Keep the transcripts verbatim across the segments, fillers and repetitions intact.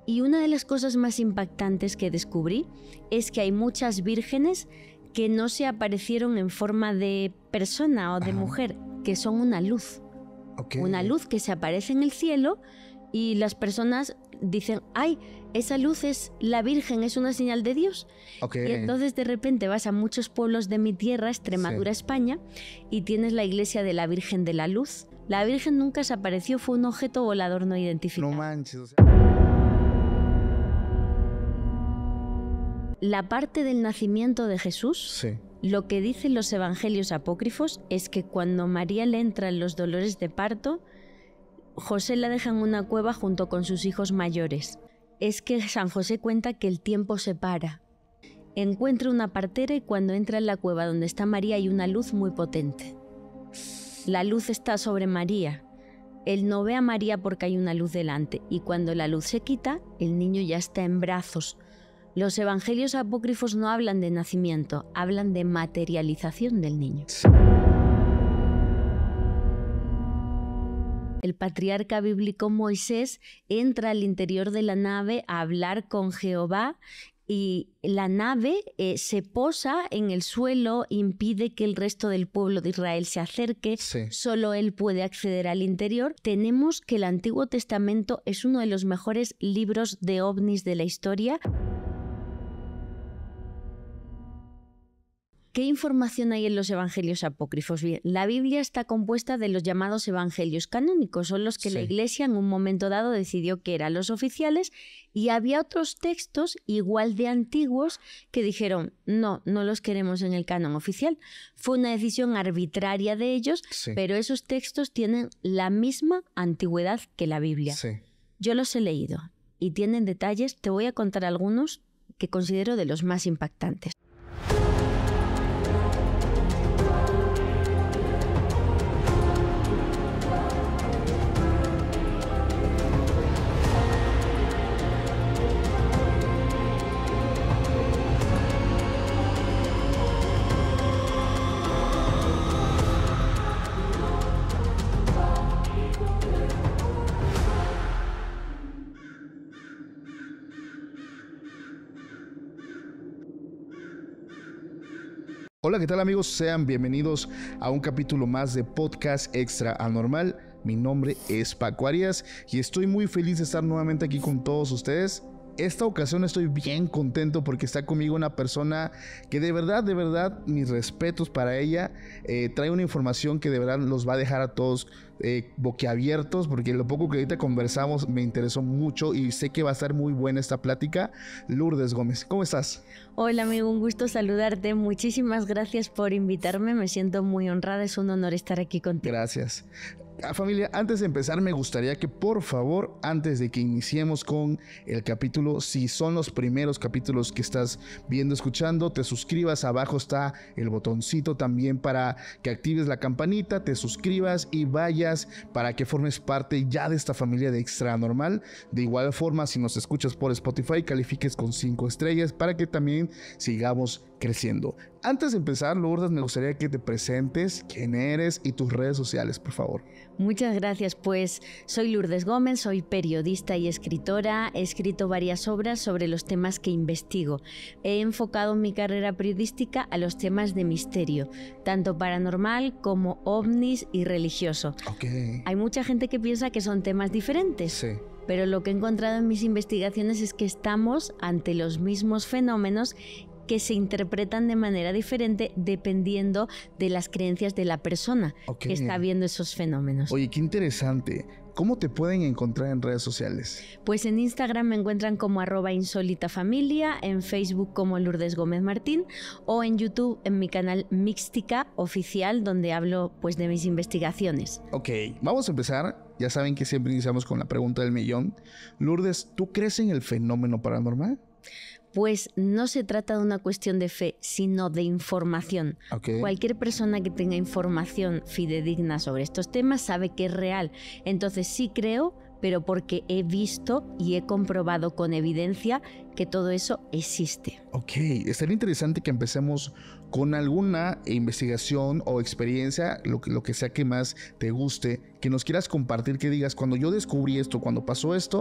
Y una de las cosas más impactantes que descubrí es que hay muchas vírgenes que no se aparecieron en forma de persona o de Ajá. mujer, que son una luz. Okay. Una luz que se aparece en el cielo y las personas dicen, ay, esa luz es la Virgen, es una señal de Dios. Okay. Y entonces de repente vas a muchos pueblos de mi tierra, Extremadura, sí. España, y tienes la iglesia de la Virgen de la Luz. La Virgen nunca se apareció, fue un objeto volador no identificado. No manches, o sea... La parte del nacimiento de Jesús, sí. Lo que dicen los evangelios apócrifos es que cuando María le entran los dolores de parto, José la deja en una cueva junto con sus hijos mayores. Es que San José cuenta que el tiempo se para. Encuentra una partera y cuando entra en la cueva donde está María hay una luz muy potente. La luz está sobre María. Él no ve a María porque hay una luz delante y cuando la luz se quita, el niño ya está en brazos. Los evangelios apócrifos no hablan de nacimiento, hablan de materialización del niño. El patriarca bíblico Moisés entra al interior de la nave a hablar con Jehová y la nave eh, se posa en el suelo, impide que el resto del pueblo de Israel se acerque, sí. Solo él puede acceder al interior. Tenemos que el Antiguo Testamento es uno de los mejores libros de ovnis de la historia. ¿Qué información hay en los evangelios apócrifos? Bien, la Biblia está compuesta de los llamados evangelios canónicos, son los que sí. La Iglesia en un momento dado decidió que eran los oficiales y había otros textos igual de antiguos que dijeron no, no los queremos en el canon oficial. Fue una decisión arbitraria de ellos, sí. Pero esos textos tienen la misma antigüedad que la Biblia. Sí. Yo los he leído y tienen detalles, te voy a contar algunos que considero de los más impactantes. Hola, ¿qué tal amigos? Sean bienvenidos a un capítulo más de Podcast Extra Anormal. Mi nombre es Paco Arias y estoy muy feliz de estar nuevamente aquí con todos ustedes. Esta ocasión estoy bien contento porque está conmigo una persona que de verdad, de verdad, mis respetos para ella. Eh, trae una información que de verdad los va a dejar a todos eh, boquiabiertos, porque lo poco que ahorita conversamos me interesó mucho y sé que va a estar muy buena esta plática. Lourdes Gómez, ¿cómo estás? Hola amigo, un gusto saludarte. Muchísimas gracias por invitarme. Me siento muy honrada, es un honor estar aquí contigo. Gracias. Familia, antes de empezar me gustaría que por favor, antes de que iniciemos con el capítulo, si son los primeros capítulos que estás viendo, escuchando, te suscribas. Abajo está el botoncito también para que actives la campanita, te suscribas y vayas para que formes parte ya de esta familia de Extra Normal. De igual forma, si nos escuchas por Spotify, califiques con cinco estrellas para que también sigamos creciendo. Antes de empezar, Lourdes, me gustaría que te presentes, quién eres y tus redes sociales, por favor. Muchas gracias, pues soy Lourdes Gómez, soy periodista y escritora, he escrito varias obras sobre los temas que investigo. He enfocado mi carrera periodística a los temas de misterio, tanto paranormal como ovnis y religioso. Okay. Hay mucha gente que piensa que son temas diferentes. Sí. Pero lo que he encontrado en mis investigaciones es que estamos ante los mismos fenómenos que se interpretan de manera diferente dependiendo de las creencias de la persona okay. que está viendo esos fenómenos. Oye, qué interesante. ¿Cómo te pueden encontrar en redes sociales? Pues en Instagram me encuentran como arroba insólitafamilia, en Facebook como Lourdes Gómez Martín o en YouTube en mi canal Mística Oficial, donde hablo pues de mis investigaciones. Ok, vamos a empezar. Ya saben que siempre iniciamos con la pregunta del millón. Lourdes, ¿tú crees en el fenómeno paranormal? Pues no se trata de una cuestión de fe, sino de información. Okay. Cualquier persona que tenga información fidedigna sobre estos temas sabe que es real. Entonces sí creo, pero porque he visto y he comprobado con evidencia que todo eso existe. Ok, estaría interesante que empecemos con alguna investigación o experiencia, lo que, lo que sea que más te guste, que nos quieras compartir, que digas, cuando yo descubrí esto, cuando pasó esto,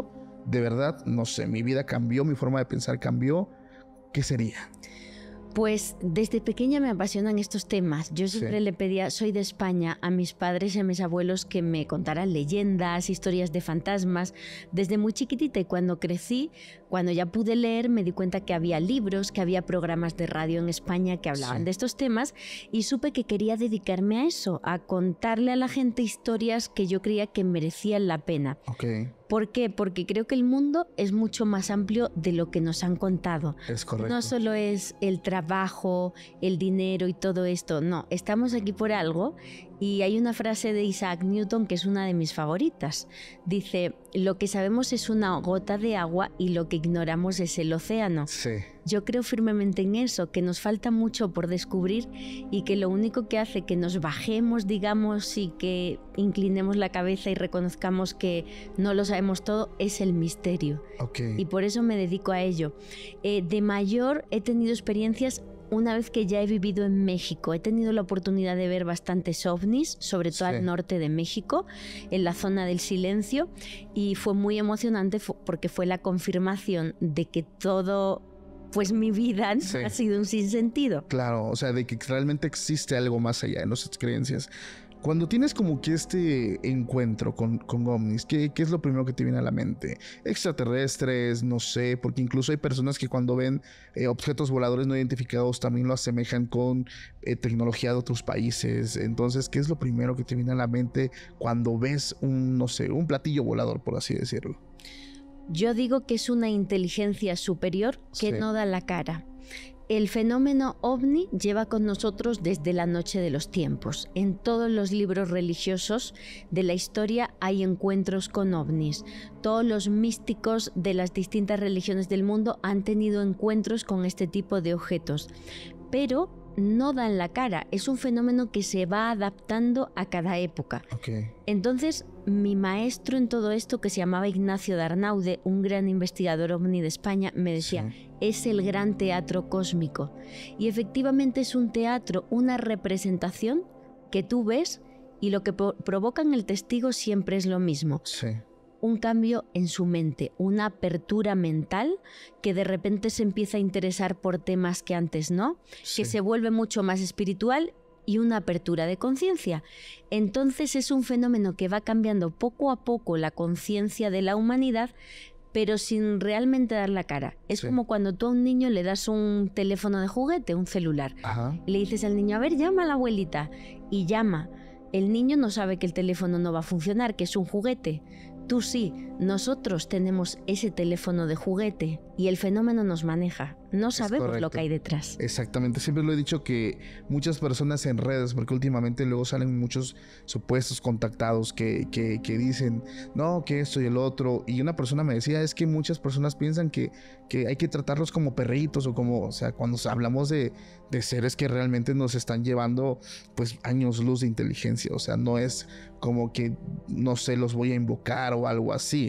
de verdad, no sé, mi vida cambió, mi forma de pensar cambió, ¿qué sería? Pues desde pequeña me apasionan estos temas. Yo siempre sí. le pedía, soy de España, a mis padres y a mis abuelos que me contaran leyendas, historias de fantasmas. Desde muy chiquitita, y cuando crecí, cuando ya pude leer, me di cuenta que había libros, que había programas de radio en España que hablaban sí. de estos temas, y supe que quería dedicarme a eso, a contarle a la gente historias que yo creía que merecían la pena. Okay. ¿Por qué? Porque creo que el mundo es mucho más amplio de lo que nos han contado. Es correcto. No solo es el trabajo, el dinero y todo esto, no, estamos aquí por algo. Y hay una frase de Isaac Newton que es una de mis favoritas. Dice, lo que sabemos es una gota de agua y lo que ignoramos es el océano. Sí. Yo creo firmemente en eso, que nos falta mucho por descubrir y que lo único que hace que nos bajemos, digamos, y que inclinemos la cabeza y reconozcamos que no lo sabemos todo, es el misterio. Okay. Y por eso me dedico a ello. Eh, de mayor he tenido experiencias. Una vez que ya he vivido en México, he tenido la oportunidad de ver bastantes ovnis, sobre todo sí. al norte de México, en la zona del silencio, y fue muy emocionante porque fue la confirmación de que todo, pues mi vida sí. ha sido un sinsentido. Claro, o sea, de que realmente existe algo más allá de nuestras creencias. Cuando tienes como que este encuentro con, con ovnis, ¿qué, ¿qué es lo primero que te viene a la mente? Extraterrestres, no sé, porque incluso hay personas que cuando ven eh, objetos voladores no identificados también lo asemejan con eh, tecnología de otros países. Entonces, ¿qué es lo primero que te viene a la mente cuando ves un, no sé, un platillo volador, por así decirlo? Yo digo que es una inteligencia superior que sí. no da la cara. El fenómeno ovni lleva con nosotros desde la noche de los tiempos. En todos los libros religiosos de la historia hay encuentros con ovnis. Todos los místicos de las distintas religiones del mundo han tenido encuentros con este tipo de objetos. Pero no dan la cara, es un fenómeno que se va adaptando a cada época. Okay. Entonces, mi maestro en todo esto, que se llamaba Ignacio de Arnaude, un gran investigador ovni de España, me decía, sí. es el gran teatro cósmico. Y efectivamente es un teatro, una representación que tú ves y lo que provoca en el testigo siempre es lo mismo. Sí. Un cambio en su mente, una apertura mental que de repente se empieza a interesar por temas que antes no, sí. que se vuelve mucho más espiritual y una apertura de conciencia. Entonces es un fenómeno que va cambiando poco a poco la conciencia de la humanidad, pero sin realmente dar la cara. Es sí. como cuando tú a un niño le das un teléfono de juguete, un celular, Ajá. y le dices al niño, a ver, llama a la abuelita, y llama. El niño no sabe que el teléfono no va a funcionar, que es un juguete. Tú sí, nosotros tenemos ese teléfono de juguete y el fenómeno nos maneja. No sabemos lo que hay detrás. Exactamente, siempre lo he dicho que muchas personas en redes, porque últimamente luego salen muchos supuestos contactados que, que, que dicen, no, que esto y el otro. Y una persona me decía, es que muchas personas piensan que, que hay que tratarlos como perritos o como, o sea, cuando hablamos de, de seres que realmente nos están llevando pues años luz de inteligencia. O sea, no es como que, no sé, los voy a invocar o algo así.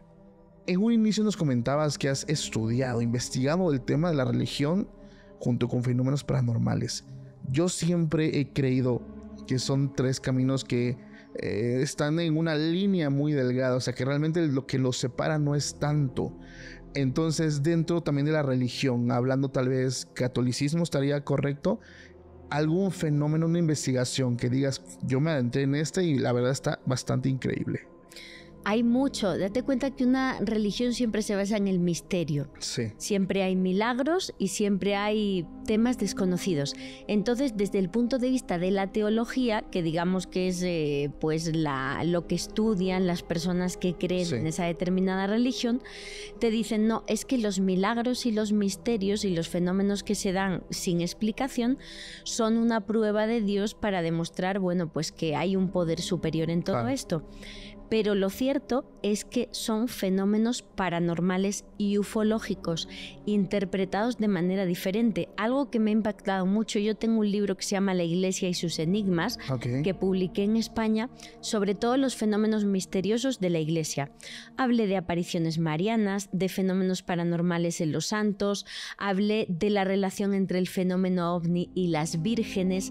En un inicio nos comentabas que has estudiado, investigado el tema de la religión junto con fenómenos paranormales. Yo siempre he creído que son tres caminos que eh, están en una línea muy delgada, o sea que realmente lo que los separa no es tanto. Entonces, dentro también de la religión, hablando tal vez catolicismo, ¿estaría correcto? ¿Algún fenómeno, una investigación que digas, yo me adentré en este y la verdad está bastante increíble? Hay mucho. Date cuenta que una religión siempre se basa en el misterio. Sí. Siempre hay milagros y siempre hay temas desconocidos. Entonces, desde el punto de vista de la teología, que digamos que es eh, pues la, lo que estudian las personas que creen sí. en esa determinada religión, te dicen, no, es que los milagros y los misterios y los fenómenos que se dan sin explicación son una prueba de Dios para demostrar, bueno, pues que hay un poder superior en todo ah. esto. Pero lo cierto es que son fenómenos paranormales y ufológicos, interpretados de manera diferente. Algo que me ha impactado mucho, yo tengo un libro que se llama La Iglesia y sus enigmas, okay. que publiqué en España, sobre todos los fenómenos misteriosos de la Iglesia. Hablé de apariciones marianas, de fenómenos paranormales en los santos, hablé de la relación entre el fenómeno ovni y las vírgenes.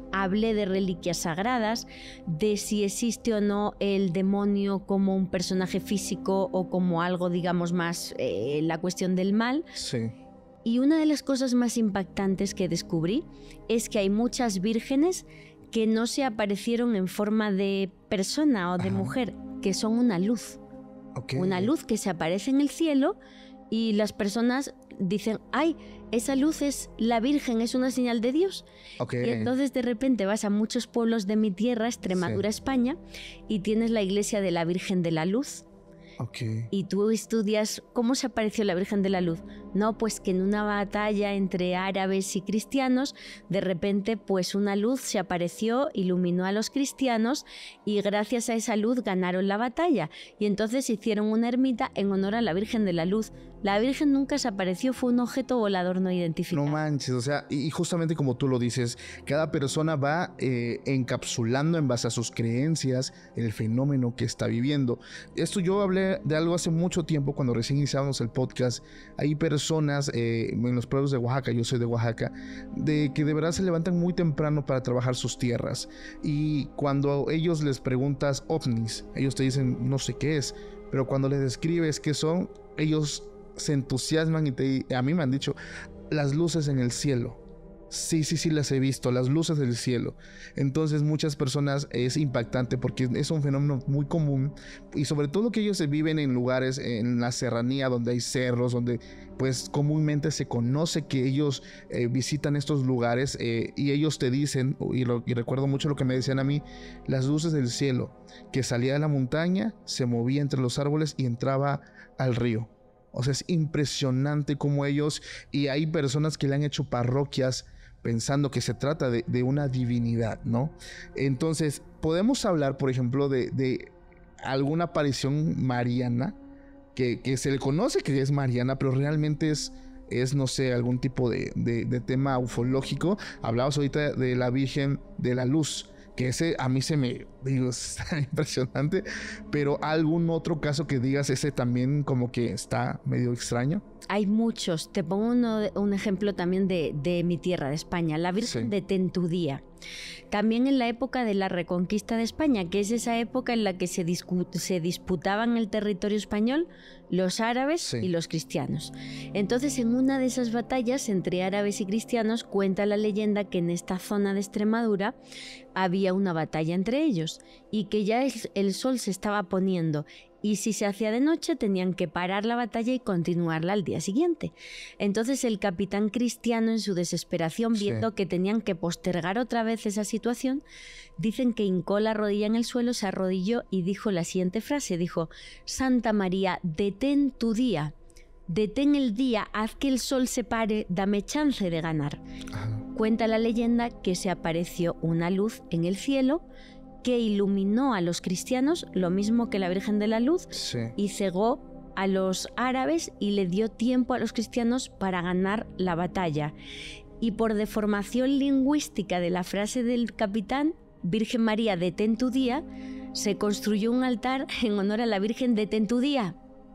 hablé de reliquias sagradas, de si existe o no el demonio como un personaje físico o como algo, digamos, más eh, la cuestión del mal. Sí. Y una de las cosas más impactantes que descubrí es que hay muchas vírgenes que no se aparecieron en forma de persona o de Ajá. mujer, que son una luz. Okay. Una luz que se aparece en el cielo y las personas dicen, ay, esa luz es la Virgen, es una señal de Dios. Okay. Y entonces de repente vas a muchos pueblos de mi tierra, Extremadura, Sí. España, y tienes la iglesia de la Virgen de la Luz. Okay. Y tú estudias cómo se apareció la Virgen de la Luz. No, pues que en una batalla entre árabes y cristianos, de repente pues una luz se apareció, iluminó a los cristianos y gracias a esa luz ganaron la batalla. Y entonces hicieron una ermita en honor a la Virgen de la Luz. La Virgen nunca se apareció, fue un objeto volador no identificado. No manches, o sea, y justamente como tú lo dices, cada persona va eh, encapsulando en base a sus creencias el fenómeno que está viviendo. Esto yo hablé de algo hace mucho tiempo cuando recién iniciábamos el podcast. Hay personas eh, en los pueblos de Oaxaca, yo soy de Oaxaca, de que de verdad se levantan muy temprano para trabajar sus tierras. Y cuando ellos les preguntas ovnis, ellos te dicen no sé qué es, pero cuando les describes qué son, ellos se entusiasman y te, a mí me han dicho las luces en el cielo. Sí, sí, sí las he visto, las luces del cielo. Entonces muchas personas es impactante porque es un fenómeno muy común y sobre todo que ellos se viven en lugares en la serranía donde hay cerros, donde pues comúnmente se conoce que ellos eh, visitan estos lugares eh, y ellos te dicen, y, lo, y recuerdo mucho lo que me decían a mí, las luces del cielo, que salía de la montaña, se movía entre los árboles y entraba al río. O sea, es impresionante cómo ellos, y hay personas que le han hecho parroquias pensando que se trata de, de una divinidad, ¿no? Entonces, podemos hablar, por ejemplo, de, de alguna aparición mariana, que, que se le conoce que es mariana, pero realmente es, es no sé, algún tipo de, de, de tema ufológico. Hablabas ahorita de la Virgen de la Luz, que ese a mí se me, digo, es impresionante, pero algún otro caso que digas ese también como que está medio extraño. Hay muchos. Te pongo uno, un ejemplo también de, de mi tierra, de España, la Virgen Sí. de Tentudía. También en la época de la reconquista de España, que es esa época en la que se, discu- se disputaban el territorio español los árabes Sí. y los cristianos. Entonces, en una de esas batallas entre árabes y cristianos, cuenta la leyenda que en esta zona de Extremadura había una batalla entre ellos y que ya el, el sol se estaba poniendo. Y si se hacía de noche tenían que parar la batalla y continuarla al día siguiente. Entonces el capitán cristiano, en su desesperación, viendo Sí. que tenían que postergar otra vez esa situación, dicen que hincó la rodilla en el suelo, se arrodilló y dijo la siguiente frase, dijo: Santa María, detén tu día, detén el día, haz que el sol se pare, dame chance de ganar. Ajá. Cuenta la leyenda que se apareció una luz en el cielo que iluminó a los cristianos, lo mismo que la Virgen de la Luz, Sí. y cegó a los árabes y le dio tiempo a los cristianos para ganar la batalla. Y por deformación lingüística de la frase del capitán, Virgen María, detén tu día, se construyó un altar en honor a la Virgen de Tentudía.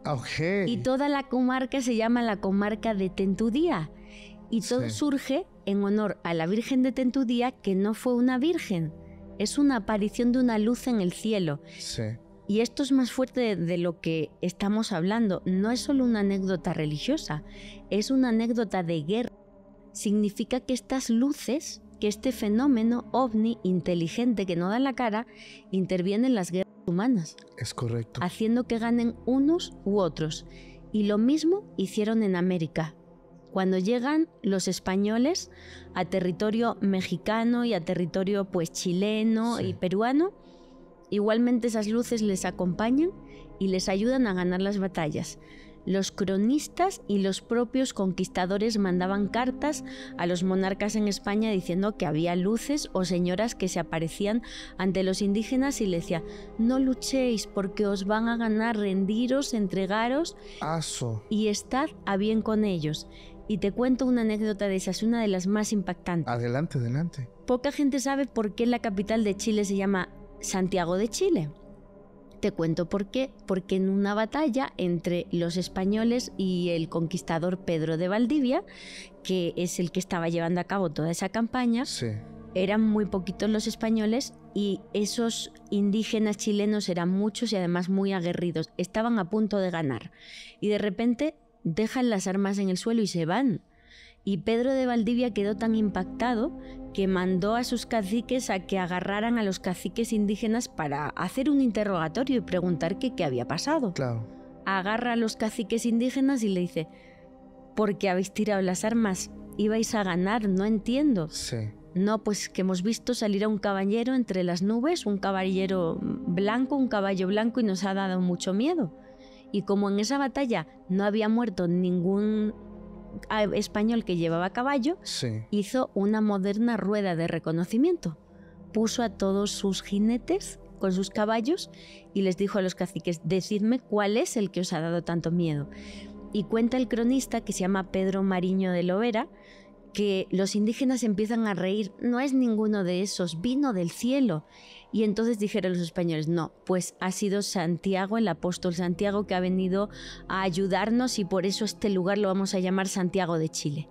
Ok. Y toda la comarca se llama la comarca de Tentudía. Y todo Sí. surge en honor a la Virgen de Tentudía, que no fue una virgen, es una aparición de una luz en el cielo. Sí. Y esto es más fuerte de, de lo que estamos hablando. No es solo una anécdota religiosa, es una anécdota de guerra. Significa que estas luces, que este fenómeno ovni inteligente que no da la cara, interviene en las guerras humanas, Es correcto. haciendo que ganen unos u otros. Y lo mismo hicieron en América. Cuando llegan los españoles a territorio mexicano y a territorio pues chileno Sí. y peruano, igualmente esas luces les acompañan y les ayudan a ganar las batallas. Los cronistas y los propios conquistadores mandaban cartas a los monarcas en España diciendo que había luces o señoras que se aparecían ante los indígenas y les decía: no luchéis porque os van a ganar, rendiros, entregaros Aso. y estad a bien con ellos. Y te cuento una anécdota de esas, una de las más impactantes. Adelante, adelante. Poca gente sabe por qué la capital de Chile se llama Santiago de Chile. Te cuento por qué. Porque en una batalla entre los españoles y el conquistador Pedro de Valdivia, que es el que estaba llevando a cabo toda esa campaña, Sí. eran muy poquitos los españoles y esos indígenas chilenos eran muchos y además muy aguerridos. Estaban a punto de ganar y de repente dejan las armas en el suelo y se van. Y Pedro de Valdivia quedó tan impactado que mandó a sus caciques a que agarraran a los caciques indígenas para hacer un interrogatorio y preguntar qué, qué había pasado. Claro. Agarra a los caciques indígenas y le dice: ¿por qué habéis tirado las armas? Ibais a ganar, no entiendo. Sí. No, pues que hemos visto salir a un caballero entre las nubes, un caballero blanco, un caballo blanco, y nos ha dado mucho miedo. Y como en esa batalla no había muerto ningún español que llevaba caballo, Sí. hizo una moderna rueda de reconocimiento. Puso a todos sus jinetes con sus caballos y les dijo a los caciques: decidme cuál es el que os ha dado tanto miedo. Y cuenta el cronista, que se llama Pedro Mariño de Lovera, que los indígenas empiezan a reír: no es ninguno de esos, vino del cielo. Y entonces dijeron los españoles: no, pues ha sido Santiago, el apóstol Santiago, que ha venido a ayudarnos y por eso este lugar lo vamos a llamar Santiago de Chile.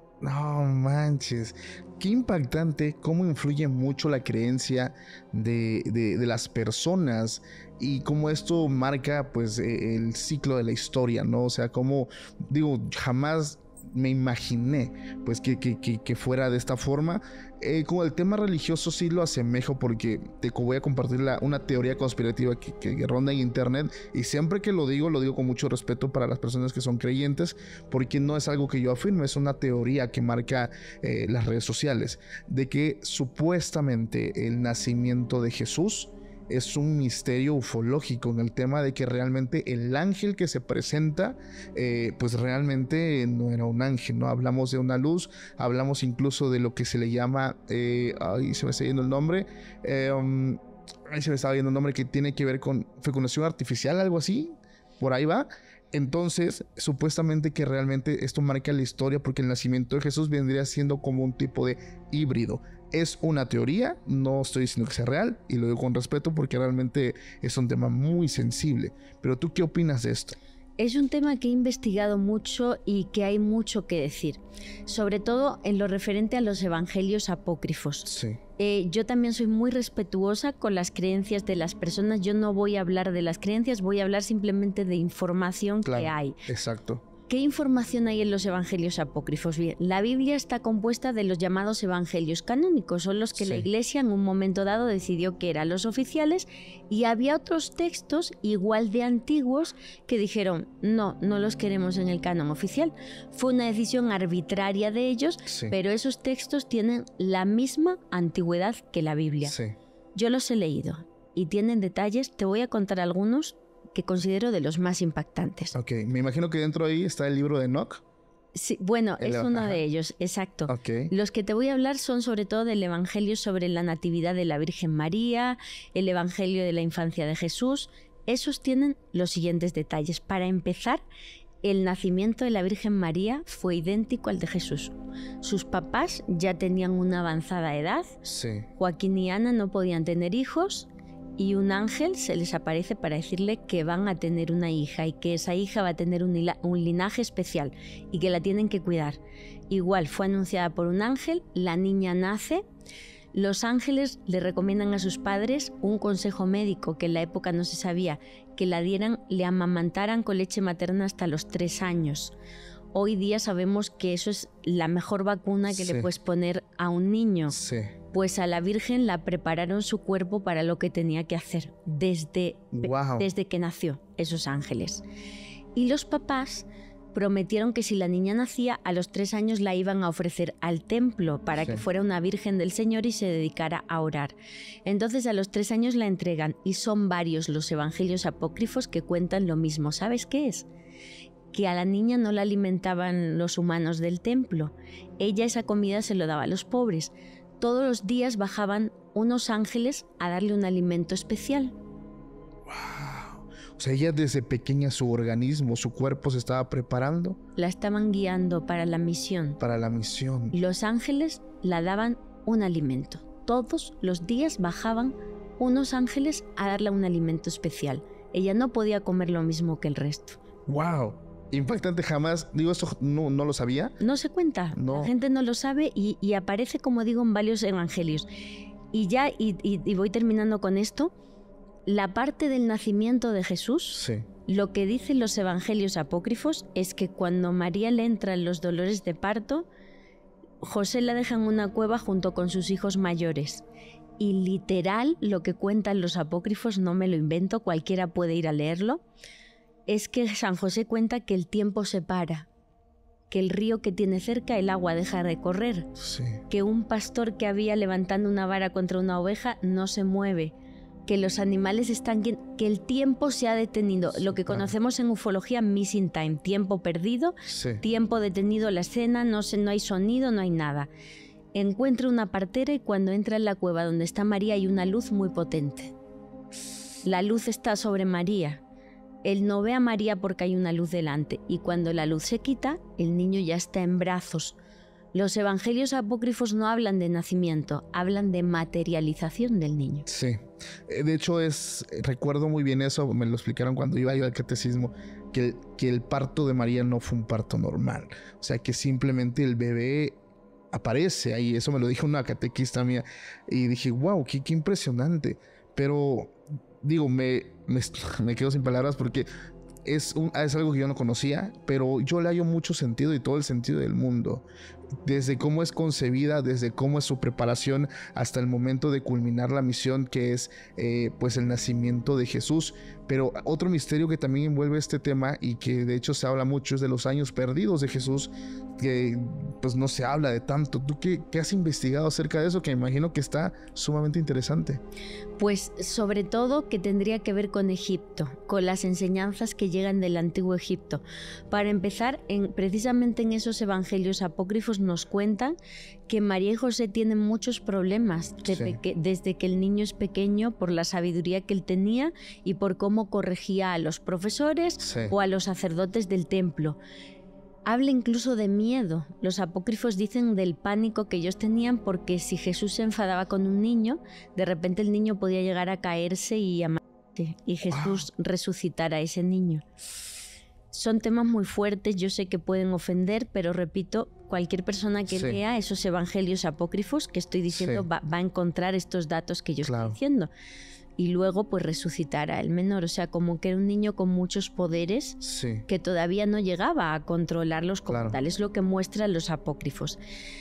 No manches, qué impactante cómo influye mucho la creencia de, de, de las personas y cómo esto marca pues el ciclo de la historia, ¿no? O sea, como digo, jamás me imaginé pues que, que, que, que fuera de esta forma. Eh, con el tema religioso sí lo asemejo porque te voy a compartir la, una teoría conspirativa que, que, que ronda en internet, y siempre que lo digo, lo digo con mucho respeto para las personas que son creyentes, porque no es algo que yo afirme, es una teoría que marca eh, las redes sociales, de que supuestamente el nacimiento de Jesús es un misterio ufológico, en el tema de que realmente el ángel que se presenta eh, pues realmente no era un ángel, ¿no? Hablamos de una luz, hablamos incluso de lo que se le llama eh, ay, se me está yendo el nombre eh, um, ahí se me estaba yendo el nombre, que tiene que ver con fecundación artificial, algo así, por ahí va. Entonces, supuestamente que realmente esto marca la historia, porque el nacimiento de Jesús vendría siendo como un tipo de híbrido. Es una teoría, no estoy diciendo que sea real, y lo digo con respeto porque realmente es un tema muy sensible. Pero ¿tú qué opinas de esto? Es un tema que he investigado mucho y que hay mucho que decir, sobre todo en lo referente a los evangelios apócrifos. Sí. Eh, yo también soy muy respetuosa con las creencias de las personas. Yo no voy a hablar de las creencias, voy a hablar simplemente de información Claro, que hay. Exacto. ¿Qué información hay en los evangelios apócrifos? Bien, la Biblia está compuesta de los llamados evangelios canónicos, son los que Sí. la Iglesia en un momento dado decidió que eran los oficiales, y había otros textos igual de antiguos que dijeron: no, no los queremos en el canon oficial. Fue una decisión arbitraria de ellos, Sí. pero esos textos tienen la misma antigüedad que la Biblia. Sí. Yo los he leído y tienen detalles, te voy a contar algunos que considero de los más impactantes. Ok, me imagino que dentro de ahí está el libro de Enoch. Sí, bueno, El- es uno ajá. de ellos, exacto. Ok. Los que te voy a hablar son sobre todo del Evangelio sobre la Natividad de la Virgen María, el Evangelio de la Infancia de Jesús. Esos tienen los siguientes detalles. Para empezar, el nacimiento de la Virgen María fue idéntico al de Jesús. Sus papás ya tenían una avanzada edad, Sí. Joaquín y Ana no podían tener hijos, y un ángel se les aparece para decirle que van a tener una hija y que esa hija va a tener un, hila- un linaje especial y que la tienen que cuidar. Igual fue anunciada por un ángel, la niña nace. Los ángeles le recomiendan a sus padres un consejo médico que en la época no se sabía, que la dieran, le amamantaran con leche materna hasta los tres años. Hoy día sabemos que eso es la mejor vacuna que Sí. le puedes poner a un niño. Sí. Pues a la Virgen la prepararon su cuerpo para lo que tenía que hacer desde, Wow. desde que nació, esos ángeles. Y los papás prometieron que si la niña nacía, a los tres años la iban a ofrecer al templo para Sí. que fuera una virgen del Señor y se dedicara a orar. Entonces a los tres años la entregan, y son varios los evangelios apócrifos que cuentan lo mismo. ¿Sabes qué es? Que a la niña no la alimentaban los humanos del templo. Ella esa comida se lo daba a los pobres. Todos los días bajaban unos ángeles a darle un alimento especial. O sea, ella desde pequeña, su organismo, su cuerpo se estaba preparando La estaban guiando para la misión. para la misión. Y los ángeles la daban un alimento. Todos los días bajaban unos ángeles a darle un alimento especial. Ella no podía comer lo mismo que el resto. Wow. Impactante, jamás, digo, esto no, no lo sabía. No se cuenta, no. La gente no lo sabe y, y aparece, como digo, en varios evangelios. Y ya, y, y, y voy terminando con esto, la parte del nacimiento de Jesús, sí. Lo que dicen los evangelios apócrifos es que cuando María le entra en los dolores de parto, José la deja en una cueva junto con sus hijos mayores. Y literal, lo que cuentan los apócrifos, no me lo invento, cualquiera puede ir a leerlo, es que San José cuenta que el tiempo se para, que el río que tiene cerca, el agua deja de correr, sí. que un pastor que había levantando una vara contra una oveja no se mueve, que los animales están, que el tiempo se ha detenido, lo que conocemos en ufología missing time, tiempo perdido, sí. tiempo detenido la escena, no, se, no hay sonido, no hay nada. Encuentra una partera y cuando entra en la cueva donde está María hay una luz muy potente. La luz está sobre María. Él no ve a María porque hay una luz delante y cuando la luz se quita, el niño ya está en brazos. Los evangelios apócrifos no hablan de nacimiento, hablan de materialización del niño. Sí, de hecho es, recuerdo muy bien eso, me lo explicaron cuando iba yo al catecismo, que, que el parto de María no fue un parto normal, o sea que simplemente el bebé aparece ahí, eso me lo dijo una catequista mía y dije, wow, qué, qué impresionante, pero digo, me, me, me quedo sin palabras porque es, un, es algo que yo no conocía, pero yo le hallo mucho sentido y todo el sentido del mundo. Desde cómo es concebida, desde cómo es su preparación hasta el momento de culminar la misión que es eh, pues el nacimiento de Jesús. Pero otro misterio que también envuelve este tema y que de hecho se habla mucho es de los años perdidos de Jesús, que pues no se habla de tanto. ¿Tú qué, qué has investigado acerca de eso? Que me imagino que está sumamente interesante. Pues sobre todo que tendría que ver con Egipto, con las enseñanzas que llegan del antiguo Egipto. Para empezar, en, precisamente en esos evangelios apócrifos nos cuentan que María y José tienen muchos problemas de sí. peque- desde que el niño es pequeño, por la sabiduría que él tenía y por cómo corregía a los profesores sí. o a los sacerdotes del templo. Habla incluso de miedo. Los apócrifos dicen del pánico que ellos tenían porque si Jesús se enfadaba con un niño, de repente el niño podía llegar a caerse y a matarse y Jesús wow. resucitar a ese niño. Son temas muy fuertes, yo sé que pueden ofender, pero repito, cualquier persona que sí. lea esos evangelios apócrifos que estoy diciendo sí. va, va a encontrar estos datos que yo claro. estoy diciendo. Y luego pues resucitar al menor, o sea, como que era un niño con muchos poderes sí. que todavía no llegaba a controlarlos como claro. tal, es lo que muestran los apócrifos.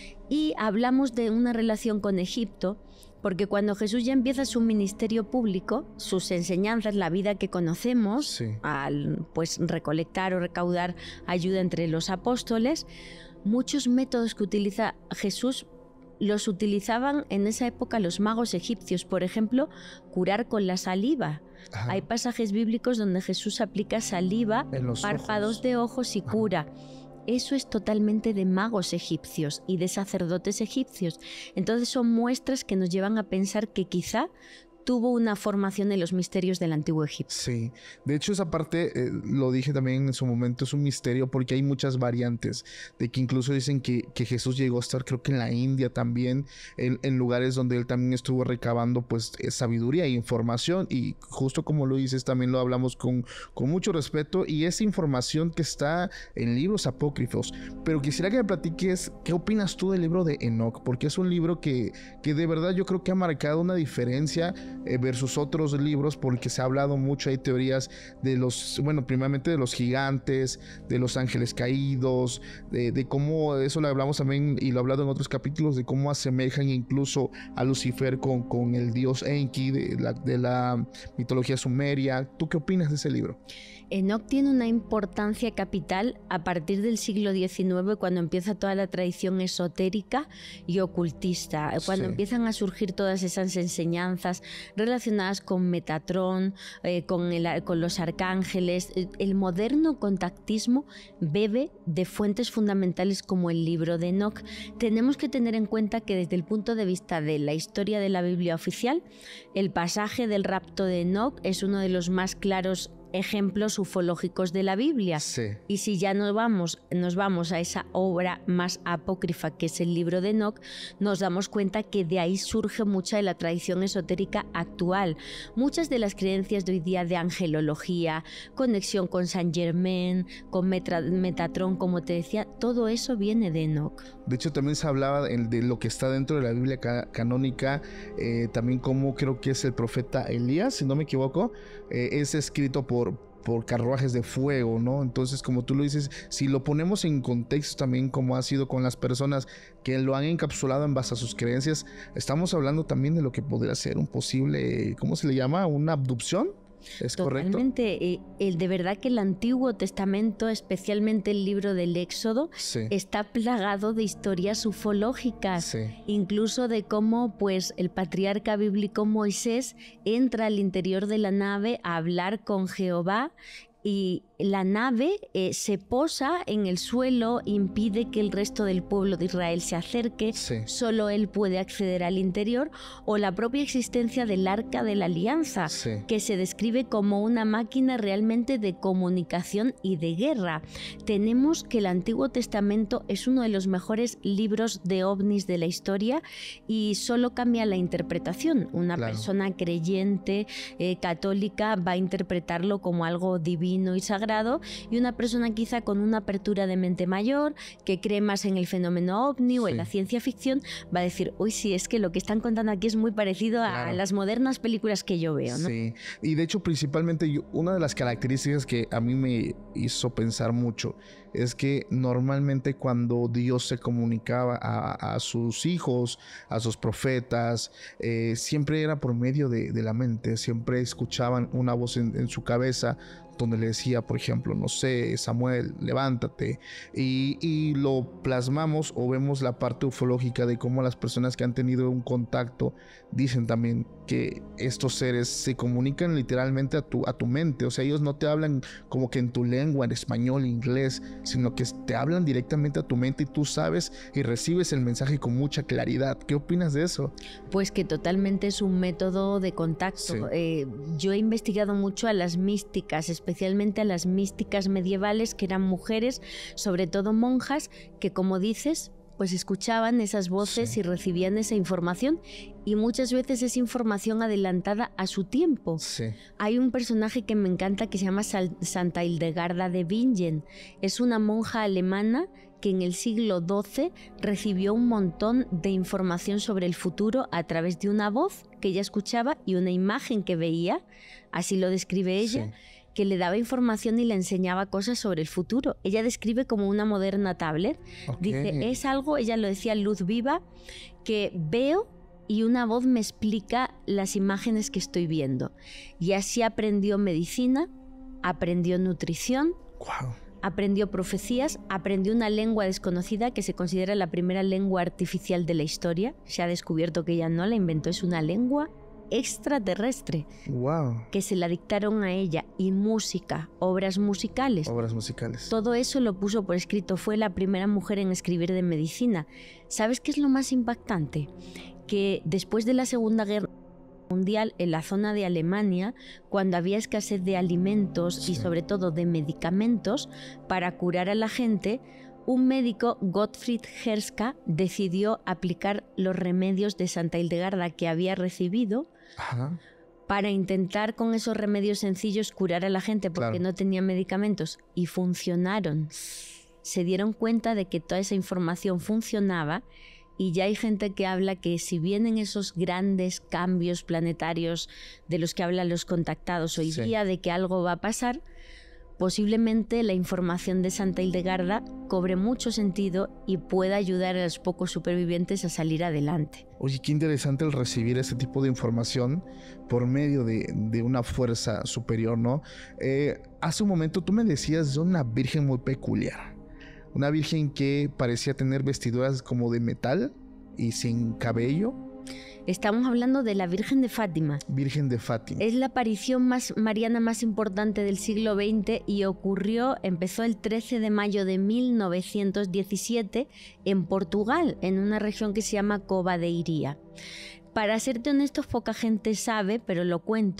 Y hablamos de una relación con Egipto, porque cuando Jesús ya empieza su ministerio público, sus enseñanzas, la vida que conocemos, sí. al pues recolectar o recaudar ayuda entre los apóstoles, muchos métodos que utiliza Jesús los utilizaban en esa época los magos egipcios. Por ejemplo, curar con la saliva. Ajá. Hay pasajes bíblicos donde Jesús aplica saliva, en los párpados ojos. de ojos y cura. Ajá. Eso es totalmente de magos egipcios y de sacerdotes egipcios. Entonces son muestras que nos llevan a pensar que quizá tuvo una formación en los misterios del antiguo Egipto. Sí, de hecho esa parte, eh, lo dije también en su momento, es un misterio porque hay muchas variantes, de que incluso dicen que, que Jesús llegó a estar creo que en la India también, en, en lugares donde él también estuvo recabando pues sabiduría e información, y justo como lo dices también lo hablamos con, con mucho respeto, y esa información que está en libros apócrifos. Pero quisiera que me platiques qué opinas tú del libro de Enoc, porque es un libro que, que de verdad yo creo que ha marcado una diferencia versus otros libros, porque se ha hablado mucho, hay teorías de los, bueno, primeramente de los gigantes, de los ángeles caídos, de, de cómo, eso lo hablamos también y lo he hablado en otros capítulos, de cómo asemejan incluso a Lucifer con, con el dios Enki de la, de la mitología sumeria. ¿Tú qué opinas de ese libro? Enoc tiene una importancia capital a partir del siglo diecinueve, cuando empieza toda la tradición esotérica y ocultista, cuando sí. empiezan a surgir todas esas enseñanzas relacionadas con Metatrón, eh, con, el, con los arcángeles. El moderno contactismo bebe de fuentes fundamentales como el libro de Enoc. Tenemos que tener en cuenta que desde el punto de vista de la historia de la Biblia oficial, el pasaje del rapto de Enoc es uno de los más claros ejemplos ufológicos de la Biblia. Sí. Y si ya nos vamos, nos vamos a esa obra más apócrifa que es el libro de Enoch, nos damos cuenta que de ahí surge mucha de la tradición esotérica actual. Muchas de las creencias de hoy día de angelología, conexión con Saint Germain, con Metra, Metatron, como te decía, todo eso viene de Enoch. De hecho, también se hablaba de lo que está dentro de la Biblia ca canónica, eh, también como creo que es el profeta Elías, si no me equivoco, eh, es escrito por, por carruajes de fuego, ¿no? Entonces, como tú lo dices, si lo ponemos en contexto también como ha sido con las personas que lo han encapsulado en base a sus creencias, estamos hablando también de lo que podría ser un posible, ¿cómo se le llama? ¿Una abducción? ¿Es correcto? Totalmente. Eh, el, de verdad que el Antiguo Testamento, especialmente el libro del Éxodo, sí. está plagado de historias ufológicas, sí. incluso de cómo pues, el patriarca bíblico Moisés entra al interior de la nave a hablar con Jehová y la nave eh, se posa en el suelo, impide que el resto del pueblo de Israel se acerque, sí. solo él puede acceder al interior, o la propia existencia del Arca de la Alianza, sí. que se describe como una máquina realmente de comunicación y de guerra. Tenemos que el Antiguo Testamento es uno de los mejores libros de ovnis de la historia y solo cambia la interpretación. Una claro. persona creyente, eh, católica, va a interpretarlo como algo divino y sagrado, y una persona quizá con una apertura de mente mayor, que cree más en el fenómeno ovni o sí. en la ciencia ficción, va a decir, uy, sí, es que lo que están contando aquí es muy parecido claro. a las modernas películas que yo veo, ¿no? Sí, y de hecho principalmente yo, una de las características que a mí me hizo pensar mucho es que normalmente cuando Dios se comunicaba a, a sus hijos, a sus profetas, eh, siempre era por medio de, de la mente, siempre escuchaban una voz en, en su cabeza donde le decía, por ejemplo, no sé, Samuel, levántate, y, y lo plasmamos o vemos la parte ufológica de cómo las personas que han tenido un contacto dicen también que estos seres se comunican literalmente a tu, a tu mente, o sea, ellos no te hablan como que en tu lengua, en español, inglés, sino que te hablan directamente a tu mente y tú sabes y recibes el mensaje con mucha claridad. ¿Qué opinas de eso? Pues que totalmente es un método de contacto. Sí. Eh, yo he investigado mucho a las místicas, especialmente a las místicas medievales, que eran mujeres, sobre todo monjas, que como dices, pues escuchaban esas voces sí. y recibían esa información, y muchas veces es información adelantada a su tiempo. Sí. Hay un personaje que me encanta que se llama Santa Hildegarda de Bingen. Es una monja alemana que en el siglo doce recibió un montón de información sobre el futuro a través de una voz que ella escuchaba y una imagen que veía, así lo describe ella, sí. que le daba información y le enseñaba cosas sobre el futuro. Ella describe como una moderna tablet. Okay. Dice, es algo, ella lo decía, luz viva, que veo y una voz me explica las imágenes que estoy viendo. Y así aprendió medicina, aprendió nutrición, wow. aprendió profecías, aprendió una lengua desconocida que se considera la primera lengua artificial de la historia. Se ha descubierto que ella no la inventó, es una lengua extraterrestre, wow. que se la dictaron a ella, y música, obras musicales. Obras musicales. Todo eso lo puso por escrito, fue la primera mujer en escribir de medicina. ¿Sabes qué es lo más impactante? Que después de la Segunda Guerra Mundial, en la zona de Alemania, cuando había escasez de alimentos sí. y sobre todo de medicamentos para curar a la gente, un médico, Gottfried Herska, decidió aplicar los remedios de Santa Hildegarda que había recibido Ajá. para intentar con esos remedios sencillos curar a la gente porque claro. no tenía medicamentos, y funcionaron. Se dieron cuenta de que toda esa información funcionaba, y ya hay gente que habla que si vienen esos grandes cambios planetarios de los que hablan los contactados hoy sí. día, de que algo va a pasar, posiblemente la información de Santa Hildegarda cobre mucho sentido y pueda ayudar a los pocos supervivientes a salir adelante. Oye, qué interesante el recibir ese tipo de información por medio de, de una fuerza superior, ¿no? Eh, hace un momento tú me decías de una virgen muy peculiar. Una virgen que parecía tener vestiduras como de metal y sin cabello. Estamos hablando de la Virgen de Fátima. Virgen de Fátima. Es la aparición más mariana más importante del siglo veinte y ocurrió, empezó el trece de mayo de mil novecientos diecisiete en Portugal, en una región que se llama Cova de Iria. Para serte honestos, poca gente sabe, pero lo cuento,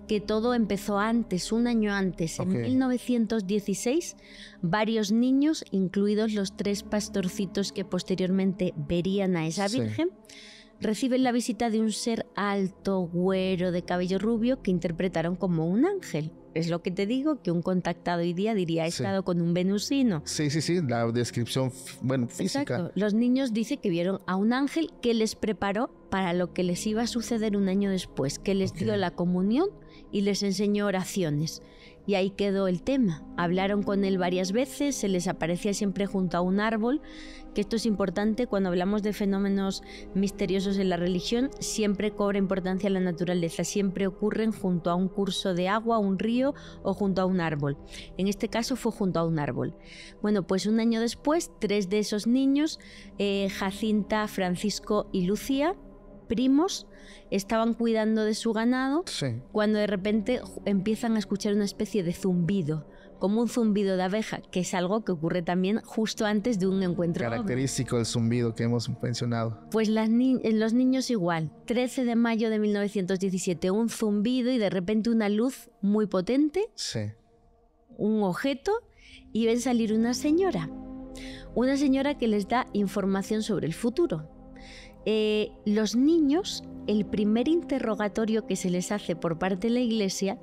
que todo empezó antes, un año antes. En Ok. mil novecientos dieciséis, varios niños, incluidos los tres pastorcitos que posteriormente verían a esa Sí. virgen, reciben la visita de un ser alto, güero, de cabello rubio, que interpretaron como un ángel. Es lo que te digo, que un contactado hoy día diría, he Sí. estado con un venusino. Sí, sí, sí, la descripción, f- bueno, física. Exacto. Los niños dicen que vieron a un ángel que les preparó para lo que les iba a suceder un año después, que les Ok. dio la comunión y les enseñó oraciones. Y ahí quedó el tema. Hablaron con él varias veces, se les aparecía siempre junto a un árbol, que esto es importante cuando hablamos de fenómenos misteriosos en la religión, siempre cobra importancia la naturaleza, siempre ocurren junto a un curso de agua, un río o junto a un árbol. En este caso fue junto a un árbol. Bueno, pues un año después, tres de esos niños, eh, Jacinta, Francisco y Lucía, primos, estaban cuidando de su ganado Sí. cuando de repente ju- empiezan a escuchar una especie de zumbido, como un zumbido de abeja, que es algo que ocurre también justo antes de un encuentro ovni. Característico del zumbido que hemos mencionado. Pues las ni- los niños igual, trece de mayo de mil novecientos diecisiete, un zumbido y de repente una luz muy potente, Sí. un objeto, y ven salir una señora. Una señora que les da información sobre el futuro. Eh, los niños, el primer interrogatorio que se les hace por parte de la iglesia,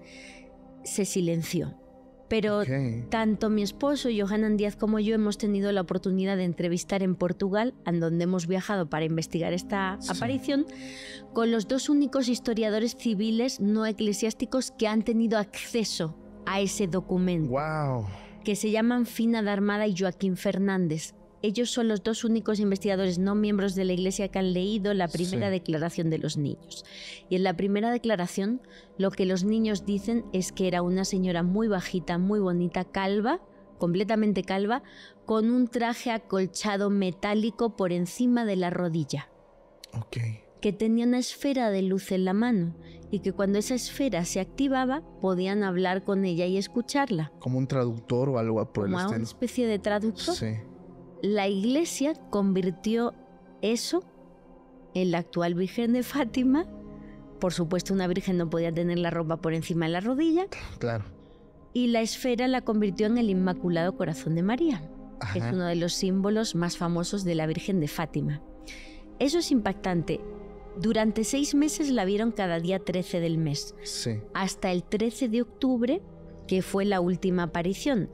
se silenció. Pero Ok. tanto mi esposo, Johanan Díaz, como yo hemos tenido la oportunidad de entrevistar en Portugal, en donde hemos viajado para investigar esta Sí. aparición, con los dos únicos historiadores civiles no eclesiásticos que han tenido acceso a ese documento, Wow. que se llaman Fina de Armada y Joaquín Fernández. Ellos son los dos únicos investigadores no miembros de la Iglesia que han leído la primera Sí. declaración de los niños. Y en la primera declaración, lo que los niños dicen es que era una señora muy bajita, muy bonita, calva, completamente calva, con un traje acolchado metálico por encima de la rodilla, Ok. que tenía una esfera de luz en la mano y que cuando esa esfera se activaba podían hablar con ella y escucharla, Como un traductor o algo por como el a una estilo. especie de traductor. Sí. La iglesia convirtió eso en la actual Virgen de Fátima. Por supuesto, una virgen no podía tener la ropa por encima de la rodilla. Claro. Y la esfera la convirtió en el Inmaculado Corazón de María, que es Ajá. uno de los símbolos más famosos de la Virgen de Fátima. Eso es impactante. Durante seis meses la vieron cada día trece del mes, Sí. hasta el trece de octubre, que fue la última aparición.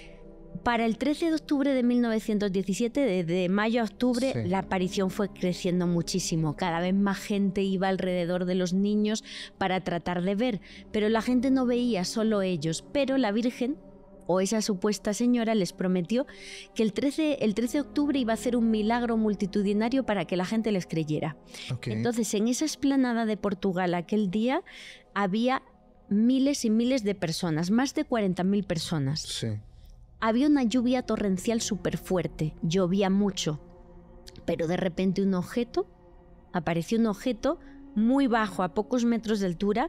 Para el trece de octubre de mil novecientos diecisiete, desde mayo a octubre, Sí. la aparición fue creciendo muchísimo. Cada vez más gente iba alrededor de los niños para tratar de ver, pero la gente no veía, solo ellos. Pero la Virgen, o esa supuesta señora, les prometió que el trece, el trece de octubre iba a hacer un milagro multitudinario para que la gente les creyera. Ok. Entonces, en esa explanada de Portugal aquel día había miles y miles de personas, más de cuarenta mil personas. Sí. Había una lluvia torrencial súper fuerte, llovía mucho, pero de repente un objeto, apareció un objeto muy bajo, a pocos metros de altura,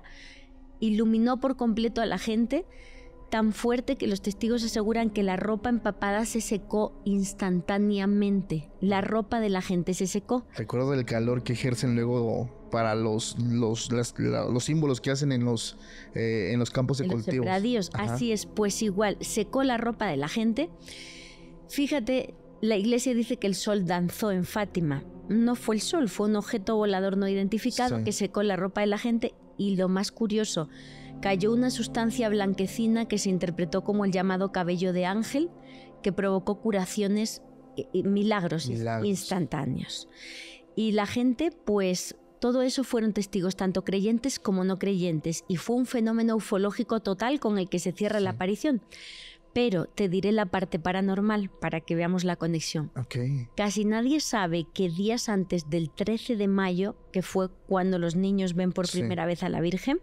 iluminó por completo a la gente, tan fuerte que los testigos aseguran que la ropa empapada se secó instantáneamente. La ropa de la gente se secó. Recuerdo el calor que ejercen luego para los, los, las- la- los símbolos que hacen en los, eh, en los campos de En los cultivos. sembradíos. Ajá. Así es, pues igual, secó la ropa de la gente. Fíjate, la iglesia dice que el sol danzó en Fátima. No fue el sol, fue un objeto volador no identificado Sí. que secó la ropa de la gente y lo más curioso, cayó una sustancia blanquecina que se interpretó como el llamado cabello de ángel, que provocó curaciones, eh, eh, milagros, Milagros. instantáneos. Y la gente, pues, todo eso fueron testigos, tanto creyentes como no creyentes, y fue un fenómeno ufológico total con el que se cierra la Sí. aparición. Pero te diré la parte paranormal para que veamos la conexión. Ok. Casi nadie sabe que días antes del trece de mayo, que fue cuando los niños ven por Sí. primera vez a la Virgen,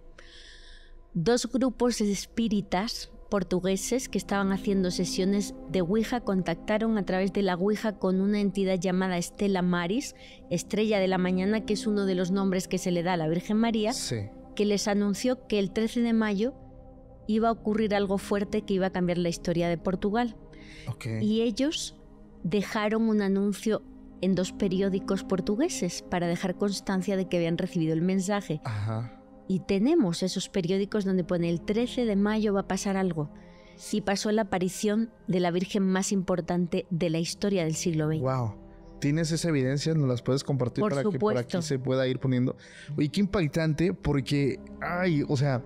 dos grupos espíritas portugueses que estaban haciendo sesiones de Ouija contactaron a través de la Ouija con una entidad llamada Estela Maris, Estrella de la Mañana, que es uno de los nombres que se le da a la Virgen María, Sí. que les anunció que el trece de mayo iba a ocurrir algo fuerte que iba a cambiar la historia de Portugal. Ok. Y ellos dejaron un anuncio en dos periódicos portugueses para dejar constancia de que habían recibido el mensaje. Ajá. Y tenemos esos periódicos donde pone el trece de mayo va a pasar algo. Y pasó la aparición de la Virgen más importante de la historia del siglo veinte. Wow. ¿Tienes esa evidencia? ¿Nos las puedes compartir por para supuesto. que por aquí se pueda ir poniendo? Oye, qué impactante, porque, ay, o sea,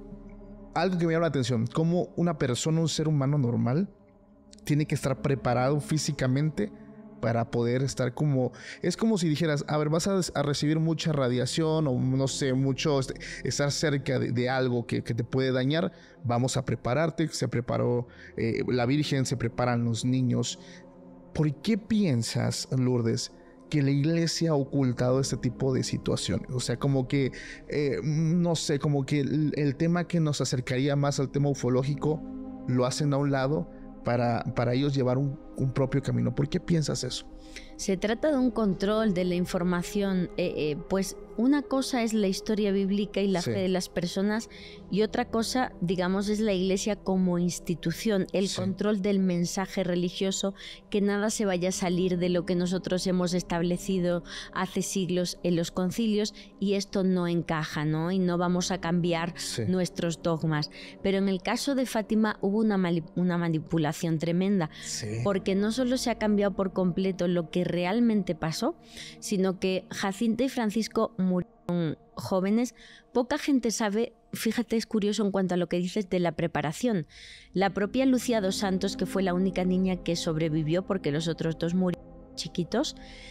algo que me llama la atención, cómo una persona, un ser humano normal, tiene que estar preparado físicamente para poder estar como... Es como si dijeras, a ver, vas a, a recibir mucha radiación o no sé, mucho... Estar cerca de, de algo que, que te puede dañar. Vamos a prepararte. Se preparó eh, la Virgen, se preparan los niños. ¿Por qué piensas, Lourdes, que la iglesia ha ocultado este tipo de situaciones? O sea, como que, eh, no sé, como que el, el tema que nos acercaría más al tema ufológico lo hacen a un lado para, para ellos llevar un, un propio camino. ¿Por qué piensas eso? Se trata de un control de la información, eh, eh, pues una cosa es la historia bíblica y la sí. fe de las personas y otra cosa, digamos, es la iglesia como institución, el sí. control del mensaje religioso, que nada se vaya a salir de lo que nosotros hemos establecido hace siglos en los concilios y esto no encaja, ¿no? Y no vamos a cambiar sí. nuestros dogmas. Pero en el caso de Fátima hubo una, una manipulación tremenda, sí. porque no solo se ha cambiado por completo lo que realmente pasó, sino que Jacinta y Francisco murieron jóvenes. Poca gente sabe, fíjate, es curioso en cuanto a lo que dices de la preparación. La propia Lucía dos Santos, que fue la única niña que sobrevivió porque los otros dos murieron chiquitos,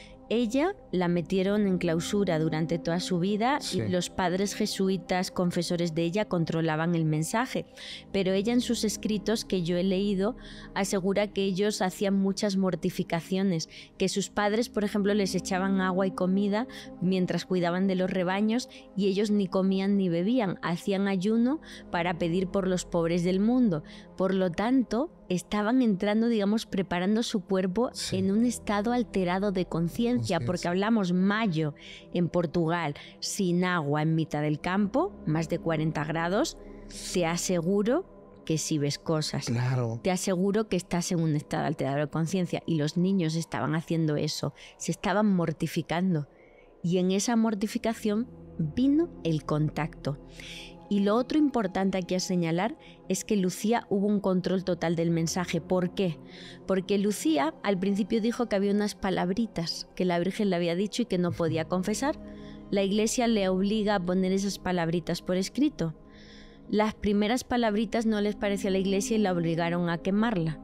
ella la metieron en clausura durante toda su vida sí. y los padres jesuitas confesores de ella controlaban el mensaje. Pero ella en sus escritos que yo he leído asegura que ellos hacían muchas mortificaciones, que sus padres, por ejemplo, les echaban agua y comida mientras cuidaban de los rebaños y ellos ni comían ni bebían, hacían ayuno para pedir por los pobres del mundo. Por lo tanto, estaban entrando, digamos, preparando su cuerpo sí. en un estado alterado de conciencia, porque hablamos mayo en Portugal, sin agua en mitad del campo, más de cuarenta grados, te aseguro que si ves cosas, claro. te aseguro que estás en un estado alterado de conciencia y los niños estaban haciendo eso, se estaban mortificando y en esa mortificación vino el contacto. Y lo otro importante aquí a señalar es que Lucía hubo un control total del mensaje. ¿Por qué? Porque Lucía al principio dijo que había unas palabritas que la Virgen le había dicho y que no podía confesar. La Iglesia le obliga a poner esas palabritas por escrito. Las primeras palabritas no les pareció a la Iglesia y la obligaron a quemarla.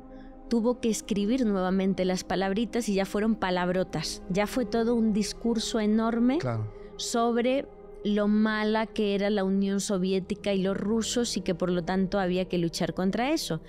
Tuvo que escribir nuevamente las palabritas y ya fueron palabrotas. Ya fue todo un discurso enorme claro. sobre lo mala que era la Unión Soviética y los rusos y que por lo tanto había que luchar contra eso.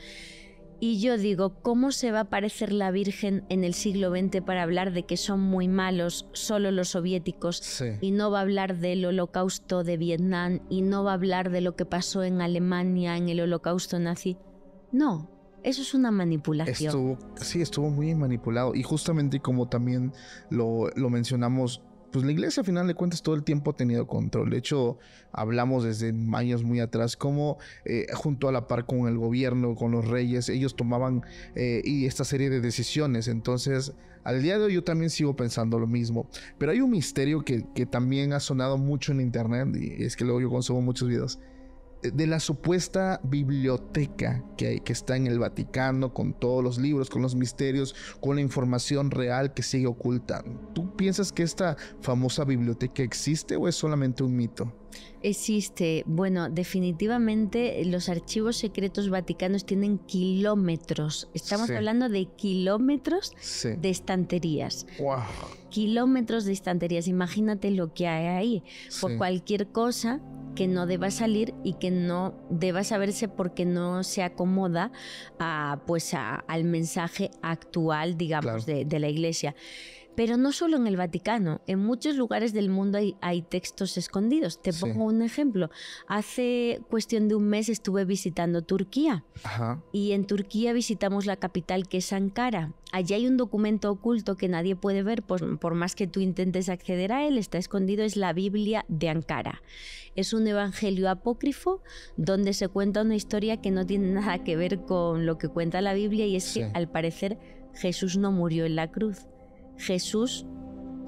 Y yo digo, ¿cómo se va a aparecer la Virgen en el siglo veinte para hablar de que son muy malos solo los soviéticos sí. y no va a hablar del holocausto de Vietnam y no va a hablar de lo que pasó en Alemania en el holocausto nazi? No, eso es una manipulación. Estuvo, sí, estuvo muy manipulado y justamente como también lo, lo mencionamos, pues la iglesia, al final de cuentas, todo el tiempo ha tenido control. De hecho, hablamos desde años muy atrás cómo eh, junto a la par con el gobierno, con los reyes, ellos tomaban eh, y esta serie de decisiones. Entonces, al día de hoy yo también sigo pensando lo mismo. Pero hay un misterio que, que también ha sonado mucho en internet, y es que luego yo consumo muchos videos, de la supuesta biblioteca que, hay, que está en el Vaticano, con todos los libros, con los misterios, con la información real que sigue oculta. ¿Tú piensas que esta famosa biblioteca existe o es solamente un mito? Existe. Bueno, definitivamente los archivos secretos vaticanos tienen kilómetros. Estamos sí. hablando de kilómetros sí. de estanterías. Wow. Kilómetros de estanterías. Imagínate lo que hay ahí. Sí. Por cualquier cosa que no deba salir y que no deba saberse porque no se acomoda a, pues a, al mensaje actual, digamos, claro. de, de la Iglesia. Pero no solo en el Vaticano, en muchos lugares del mundo hay, hay textos escondidos. Te pongo sí. un ejemplo. Hace cuestión de un mes estuve visitando Turquía. Ajá. Y en Turquía visitamos la capital, que es Ankara. Allí hay un documento oculto que nadie puede ver, pues, por más que tú intentes acceder a él, está escondido, es la Biblia de Ankara. Es un evangelio apócrifo donde se cuenta una historia que no tiene nada que ver con lo que cuenta la Biblia, y es sí. que al parecer Jesús no murió en la cruz. Jesús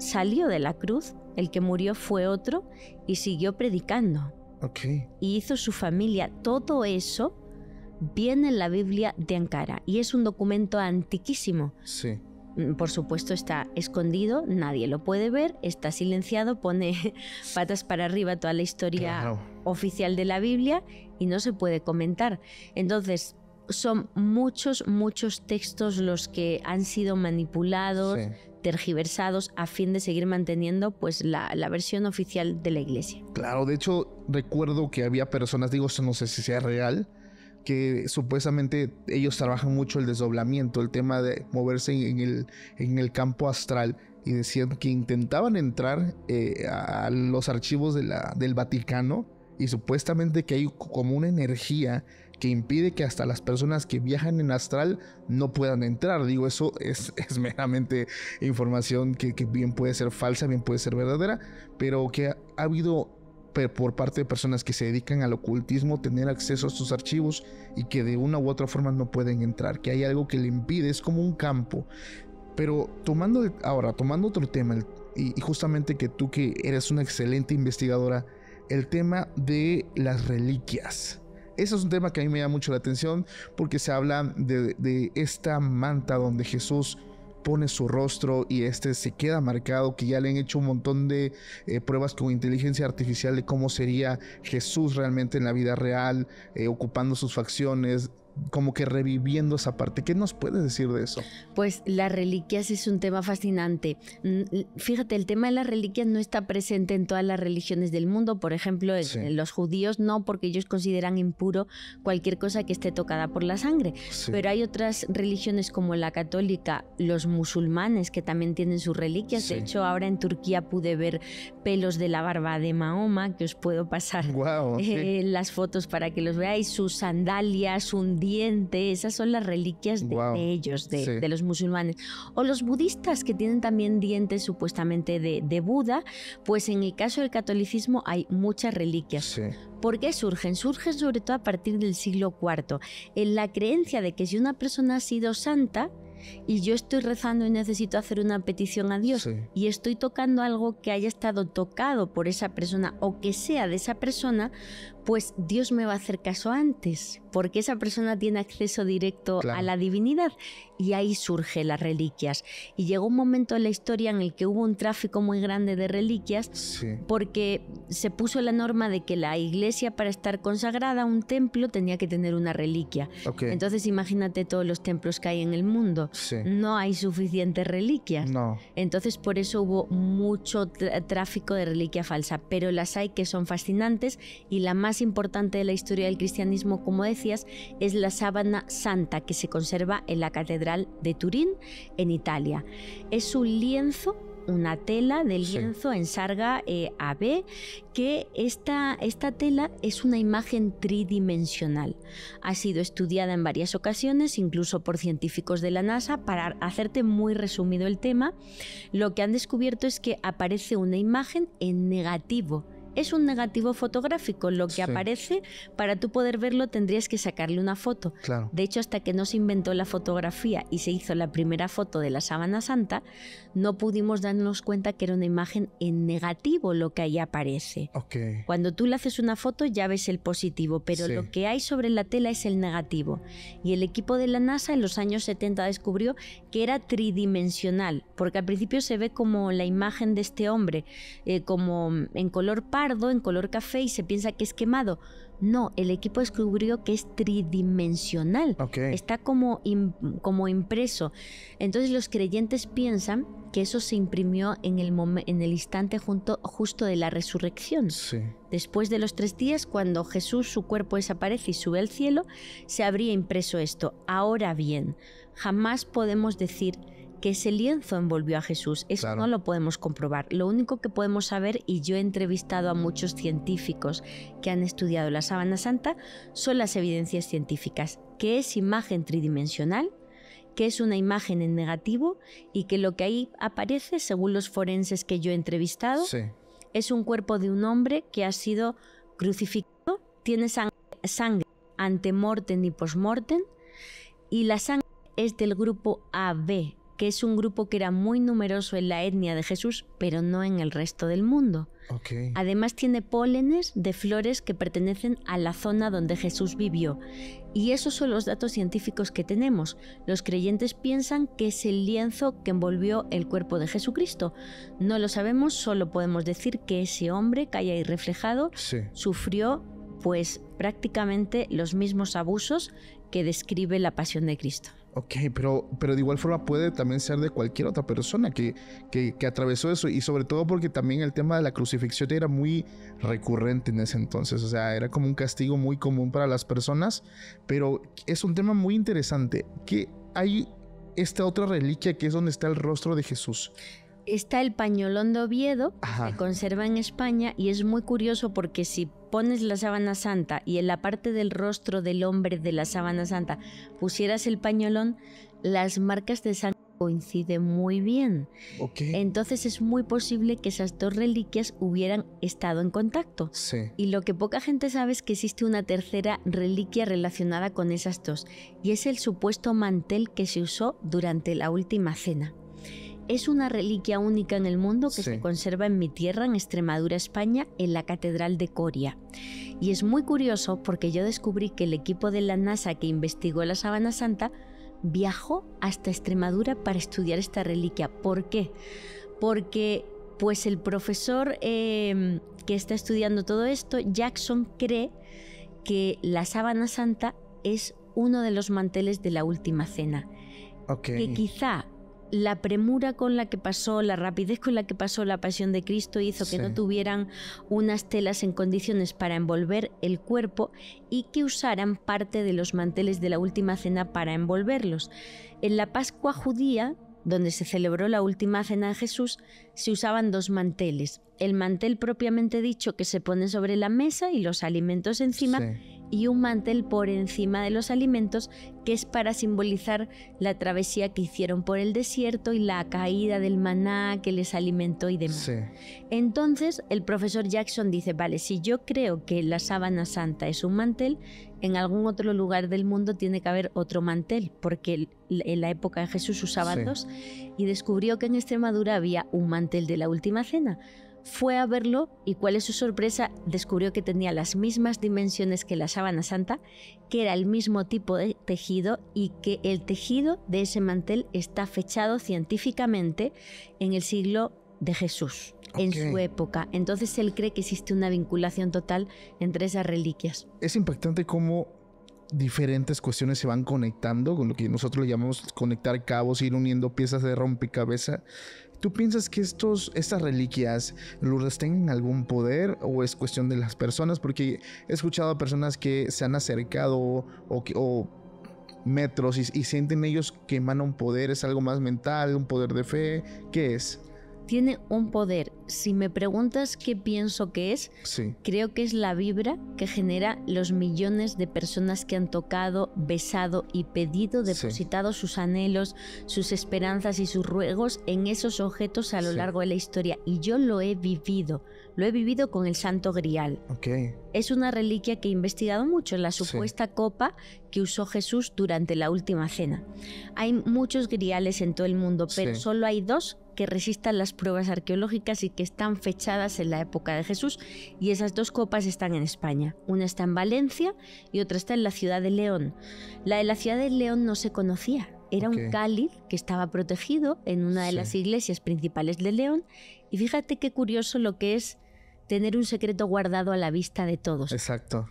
salió de la cruz, el que murió fue otro y siguió predicando. Okay. Y hizo su familia. Todo eso viene en la Biblia de Ankara y es un documento antiquísimo. Sí. Por supuesto está escondido, nadie lo puede ver, está silenciado, pone patas para arriba toda la historia Claro. oficial de la Biblia y no se puede comentar. Entonces, son muchos, muchos textos los que han sido manipulados, Sí. tergiversados a fin de seguir manteniendo pues la, la versión oficial de la Iglesia. Claro, de hecho, recuerdo que había personas, digo, esto no sé si sea real, que supuestamente ellos trabajan mucho el desdoblamiento, el tema de moverse en el, en el campo astral, y decían que intentaban entrar eh, a los archivos de la, del Vaticano, y supuestamente que hay como una energía que impide que hasta las personas que viajan en astral no puedan entrar. Digo, eso es, es meramente información que, que bien puede ser falsa, bien puede ser verdadera, pero que ha, ha habido por parte de personas que se dedican al ocultismo tener acceso a estos archivos y que de una u otra forma no pueden entrar, que hay algo que le impide, es como un campo. Pero tomando el, ahora, tomando otro tema, el, y, y justamente que tú que eres una excelente investigadora, el tema de las reliquias. Eso es un tema que a mí me llama mucho la atención porque se habla de, de esta manta donde Jesús pone su rostro y este se queda marcado, que ya le han hecho un montón de eh, pruebas con inteligencia artificial de cómo sería Jesús realmente en la vida real, eh, ocupando sus facciones, como que reviviendo esa parte. ¿Qué nos puedes decir de eso? Pues las reliquias es un tema fascinante. Fíjate, el tema de las reliquias no está presente en todas las religiones del mundo. Por ejemplo, en, sí. en los judíos no, porque ellos consideran impuro cualquier cosa que esté tocada por la sangre. Sí. Pero hay otras religiones como la católica, los musulmanes, que también tienen sus reliquias. Sí. De hecho, ahora en Turquía pude ver pelos de la barba de Mahoma, que os puedo pasar wow, eh, sí. las fotos para que los veáis, sus sandalias, un diente, esas son las reliquias de, wow. de ellos, de, sí. de los musulmanes. O los budistas, que tienen también dientes supuestamente de, de Buda, pues en el caso del catolicismo hay muchas reliquias. Sí. ¿Por qué surgen? Surgen sobre todo a partir del siglo cuarto, en la creencia de que si una persona ha sido santa, y yo estoy rezando y necesito hacer una petición a Dios, sí. y estoy tocando algo que haya estado tocado por esa persona o que sea de esa persona, pues Dios me va a hacer caso antes, porque esa persona tiene acceso directo claro. a la divinidad, y ahí surgen las reliquias. Y llegó un momento en la historia en el que hubo un tráfico muy grande de reliquias, sí. porque se puso la norma de que la iglesia, para estar consagrada, un templo tenía que tener una reliquia. Okay. Entonces imagínate todos los templos que hay en el mundo. Sí. No hay suficientes reliquias. No. Entonces por eso hubo mucho tráfico de reliquia falsa, pero las hay que son fascinantes, y la más importante de la historia del cristianismo, como decías, es la sábana santa, que se conserva en la catedral de Turín, en Italia. Es un lienzo, una tela de lienzo sí. en sarga eh, A B, que esta, esta tela es una imagen tridimensional. Ha sido estudiada en varias ocasiones, incluso por científicos de la NASA. Para hacerte muy resumido el tema, lo que han descubierto es que aparece una imagen en negativo. Es un negativo fotográfico, lo que sí. aparece, para tú poder verlo tendrías que sacarle una foto. Claro. De hecho, hasta que no se inventó la fotografía y se hizo la primera foto de la sábana santa, no pudimos darnos cuenta que era una imagen en negativo lo que ahí aparece. Okay. Cuando tú le haces una foto ya ves el positivo, pero sí. lo que hay sobre la tela es el negativo. Y el equipo de la NASA en los años setenta descubrió que era tridimensional, porque al principio se ve como la imagen de este hombre, eh, como en color pardo, en color café, y se piensa que es quemado. No, el equipo descubrió que es tridimensional. Okay. Está como, im, como impreso. Entonces los creyentes piensan que eso se imprimió en el, en el instante junto, justo de la resurrección. Sí. Después de los tres días, cuando Jesús, su cuerpo desaparece y sube al cielo, se habría impreso esto. Ahora bien, jamás podemos decir que ese lienzo envolvió a Jesús. Eso claro. no lo podemos comprobar. Lo único que podemos saber, y yo he entrevistado a muchos científicos que han estudiado la sábana santa, son las evidencias científicas, que es imagen tridimensional, que es una imagen en negativo, y que lo que ahí aparece, según los forenses que yo he entrevistado, sí. es un cuerpo de un hombre que ha sido crucificado, tiene sangre, sangre ante mortem y postmortem, y la sangre es del grupo A B, que es un grupo que era muy numeroso en la etnia de Jesús, pero no en el resto del mundo. Okay. Además tiene pólenes de flores que pertenecen a la zona donde Jesús vivió. Y esos son los datos científicos que tenemos. Los creyentes piensan que es el lienzo que envolvió el cuerpo de Jesucristo. No lo sabemos, solo podemos decir que ese hombre que hay ahí reflejado Sí. sufrió pues prácticamente los mismos abusos que describe la pasión de Cristo. Ok, pero, pero de igual forma puede también ser de cualquier otra persona que, que, que atravesó eso, y sobre todo porque también el tema de la crucifixión era muy recurrente en ese entonces, o sea, era como un castigo muy común para las personas, pero es un tema muy interesante, que hay esta otra reliquia que es donde está el rostro de Jesús. Está el pañolón de Oviedo, Ajá. se conserva en España, y es muy curioso porque si pones la sábana santa y en la parte del rostro del hombre de la sábana santa pusieras el pañolón, las marcas de sangre coinciden muy bien. Okay. Entonces es muy posible que esas dos reliquias hubieran estado en contacto. Sí. Y lo que poca gente sabe es que existe una tercera reliquia relacionada con esas dos, y es el supuesto mantel que se usó durante la última cena. Es una reliquia única en el mundo que Sí. se conserva en mi tierra, en Extremadura, España, en la Catedral de Coria. Y es muy curioso porque yo descubrí que el equipo de la NASA que investigó la sábana santa viajó hasta Extremadura para estudiar esta reliquia. ¿Por qué? Porque pues el profesor eh, que está estudiando todo esto, Jackson, cree que la sábana santa es uno de los manteles de la última cena. Okay. Que quizá la premura con la que pasó, la rapidez con la que pasó la pasión de Cristo hizo que Sí. no tuvieran unas telas en condiciones para envolver el cuerpo, y que usaran parte de los manteles de la última cena para envolverlos. En la Pascua judía, donde se celebró la última cena de Jesús, se usaban dos manteles. El mantel propiamente dicho, que se pone sobre la mesa y los alimentos encima, Sí. y un mantel por encima de los alimentos, que es para simbolizar la travesía que hicieron por el desierto y la caída del maná que les alimentó y demás. Sí. Entonces el profesor Jackson dice, vale, si yo creo que la sábana santa es un mantel, en algún otro lugar del mundo tiene que haber otro mantel, porque en la época de Jesús usaban Sí. dos, y descubrió que en Extremadura había un mantel de la última cena. Fue a verlo y, ¿cuál es su sorpresa? Descubrió que tenía las mismas dimensiones que la sábana santa, que era el mismo tipo de tejido, y que el tejido de ese mantel está fechado científicamente en el siglo de Jesús, en Ok. su época. Entonces él cree que existe una vinculación total entre esas reliquias. Es impactante cómo diferentes cuestiones se van conectando, con lo que nosotros le llamamos conectar cabos, ir uniendo piezas de rompecabezas. ¿Tú piensas que estos, estas reliquias, Lourdes, tengan algún poder, o es cuestión de las personas? Porque he escuchado a personas que se han acercado o, que- o metros y, y sienten ellos que emana un poder. ¿Es algo más mental, un poder de fe? ¿Qué es? Tiene un poder. Si me preguntas qué pienso que es, Sí. creo que es la vibra que genera los millones de personas que han tocado, besado y pedido, Sí. depositado sus anhelos, sus esperanzas y sus ruegos en esos objetos a lo Sí. largo de la historia. Y yo lo he vivido, lo he vivido con el Santo Grial. Ok. Es una reliquia que he investigado mucho, la Sí. supuesta copa que usó Jesús durante la última cena. Hay muchos griales en todo el mundo, pero Sí. solo hay dos que resistan las pruebas arqueológicas y que están fechadas en la época de Jesús, y esas dos copas están en España. Una está en Valencia y otra está en la ciudad de León. La de la ciudad de León no se conocía. Era Ok. un cáliz que estaba protegido en una de Sí. las iglesias principales de León, y fíjate qué curioso lo que es tener un secreto guardado a la vista de todos. Exacto.